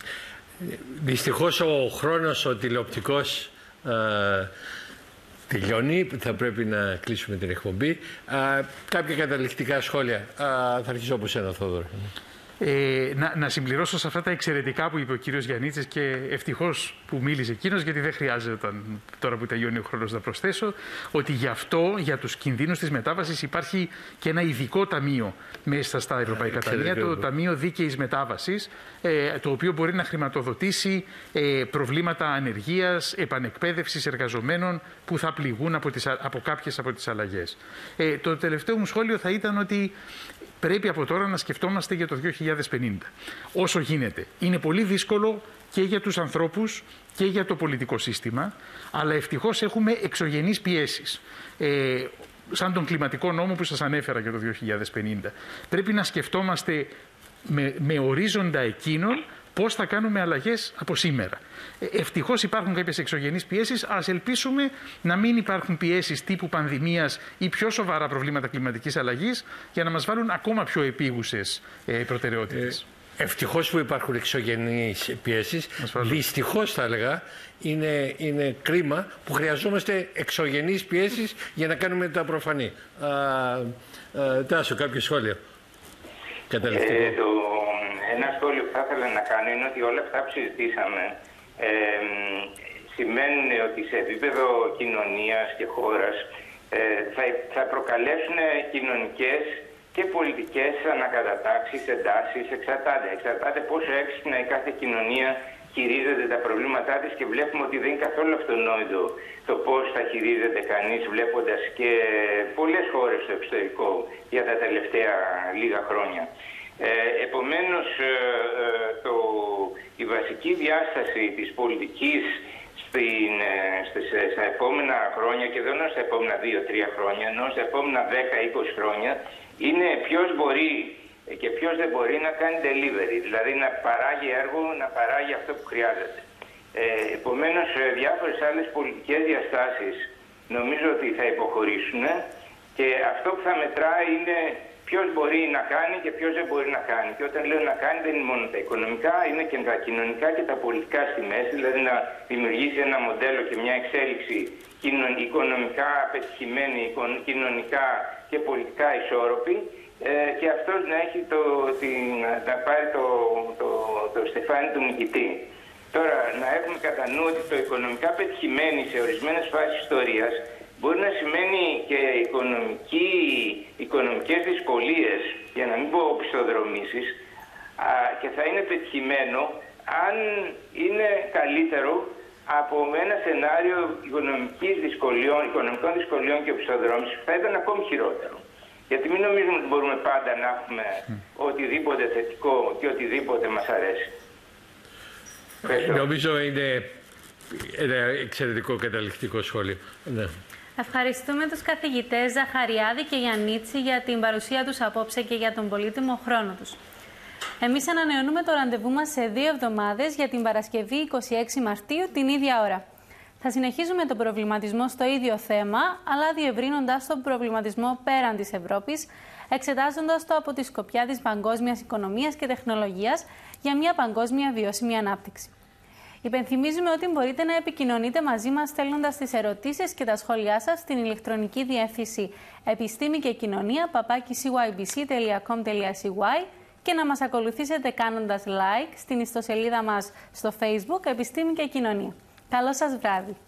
Δυστυχώς ο χρόνος ο τηλεοπτικός ε, τελειώνει, θα πρέπει να κλείσουμε την εκπομπή. Ε, κάποια καταληκτικά σχόλια. Ε, θα αρχίσω από σένα, Θόδωρο. Ε, να, να συμπληρώσω σε αυτά τα εξαιρετικά που είπε ο κύριος Γιαννίτσης και ευτυχώς που μίλησε εκείνος, γιατί δεν χρειάζεται τώρα που τελειώνει ο χρόνος να προσθέσω, ότι γι' αυτό, για τους κινδύνους της μετάβασης υπάρχει και ένα ειδικό ταμείο μέσα στα ευρωπαϊκά ταμεία, το Ταμείο Δίκαιης Μετάβασης, ε, το οποίο μπορεί να χρηματοδοτήσει ε, προβλήματα ανεργίας, επανεκπαίδευσης εργαζομένων που θα πληγούν από, τις, από κάποιες από τις αλλαγές. Ε, το τελευταίο μου σχόλιο θα ήταν ότι πρέπει από τώρα να σκεφτόμαστε για το δύο χιλιάδες πενήντα. Όσο γίνεται. Είναι πολύ δύσκολο και για τους ανθρώπους και για το πολιτικό σύστημα, αλλά ευτυχώς έχουμε εξωγενείς πιέσεις. Ε, σαν τον κλιματικό νόμο που σας ανέφερα για το δύο χιλιάδες πενήντα. Πρέπει να σκεφτόμαστε με, με ορίζοντα εκείνον πώς θα κάνουμε αλλαγές από σήμερα. Ευτυχώς υπάρχουν κάποιες εξωγενείς πιέσεις, ας ελπίσουμε να μην υπάρχουν πιέσεις τύπου πανδημίας ή πιο σοβαρά προβλήματα κλιματικής αλλαγής για να μας βάλουν ακόμα πιο επίγουσες ε, προτεραιότητες. Ε, ευτυχώς που υπάρχουν εξωγενείς πιέσεις. Δυστυχώς θα έλεγα είναι, είναι κρίμα που χρειαζόμαστε εξωγενείς πιέσεις για να κάνουμε τα προφανή. Α, α, Τάσο, κάποιο σχόλιο. Καταληκτικό. Ε, το, ένα σχόλιο που θα ήθελα να κάνω είναι ότι όλα αυτά που συζητήσαμε ε, σημαίνουν ότι σε επίπεδο κοινωνίας και χώρας ε, θα, θα προκαλέσουν κοινωνικές και πολιτικές ανακατατάξεις, εντάσεις, εξαρτάται. Εξαρτάται πόσο έξυπνα η κάθε κοινωνία χειρίζεται τα προβλήματά της και βλέπουμε ότι δεν είναι καθόλου αυτονόητο το πώς θα χειρίζεται κανείς βλέποντας και πολλές χώρες στο εξωτερικό για τα τελευταία λίγα χρόνια. Ε, επομένως, ε, το, η βασική διάσταση της πολιτικής στην, ε, στις, στα επόμενα χρόνια, και δεν εννοώ στα επόμενα δύο τρία χρόνια, εννοώ στα επόμενα δέκα είκοσι χρόνια, είναι ποιος μπορεί και ποιος δεν μπορεί να κάνει delivery, δηλαδή να παράγει έργο, να παράγει αυτό που χρειάζεται. Ε, επομένως, διάφορες άλλες πολιτικές διαστάσεις νομίζω ότι θα υποχωρήσουν και αυτό που θα μετράει είναι ποιος μπορεί να κάνει και ποιος δεν μπορεί να κάνει. Και όταν λέω να κάνει δεν είναι μόνο τα οικονομικά, είναι και τα κοινωνικά και τα πολιτικά στη μέση, δηλαδή να δημιουργήσει ένα μοντέλο και μια εξέλιξη οικονομικά πετυχημένη, κοινωνικά και πολιτικά ισόρροπη, ε, και αυτός να, έχει το, την, να πάρει το, το, το στεφάνι του νικητή. Τώρα, να έχουμε κατά νου ότι το οικονομικά πετυχημένη σε ορισμένες φάσεις ιστορίας μπορεί να σημαίνει και οικονομική, οικονομικές δυσκολίες, για να μην πω οπισθοδρομήσεις, και θα είναι πετυχημένο αν είναι καλύτερο από ένα σενάριο οικονομικής δυσκολιών, οικονομικών δυσκολιών και οπισθοδρόμησης που θα ήταν ακόμη χειρότερο. Γιατί μην νομίζουμε ότι μπορούμε πάντα να έχουμε οτιδήποτε θετικό και οτιδήποτε μας αρέσει. Νομίζω είναι ένα εξαιρετικό καταληκτικό σχόλιο. Ναι. Ευχαριστούμε τους καθηγητές Ζαχαριάδη και Γιαννίτση για την παρουσία τους απόψε και για τον πολύτιμο χρόνο τους. Εμείς ανανεώνουμε το ραντεβού μας σε δύο εβδομάδες για την Παρασκευή είκοσι έξι Μαρτίου την ίδια ώρα. Θα συνεχίζουμε τον προβληματισμό στο ίδιο θέμα, αλλά διευρύνοντας τον προβληματισμό πέραν της Ευρώπης, εξετάζοντας το από τη σκοπιά της παγκόσμιας οικονομίας και τεχνολογίας για μια παγκόσμια βιώσιμη ανάπτυξη. Υπενθυμίζουμε ότι μπορείτε να επικοινωνείτε μαζί μας στέλνοντας τις ερωτήσεις και τα σχόλιά σας στην ηλεκτρονική διεύθυνση επιστήμη και κοινωνία παπάκι σι γουάι μπι σι τελεία κομ τελεία σι γουάι και να μας ακολουθήσετε κάνοντας like στην ιστοσελίδα μας στο Facebook Επιστήμη και Κοινωνία. Καλό σας βράδυ!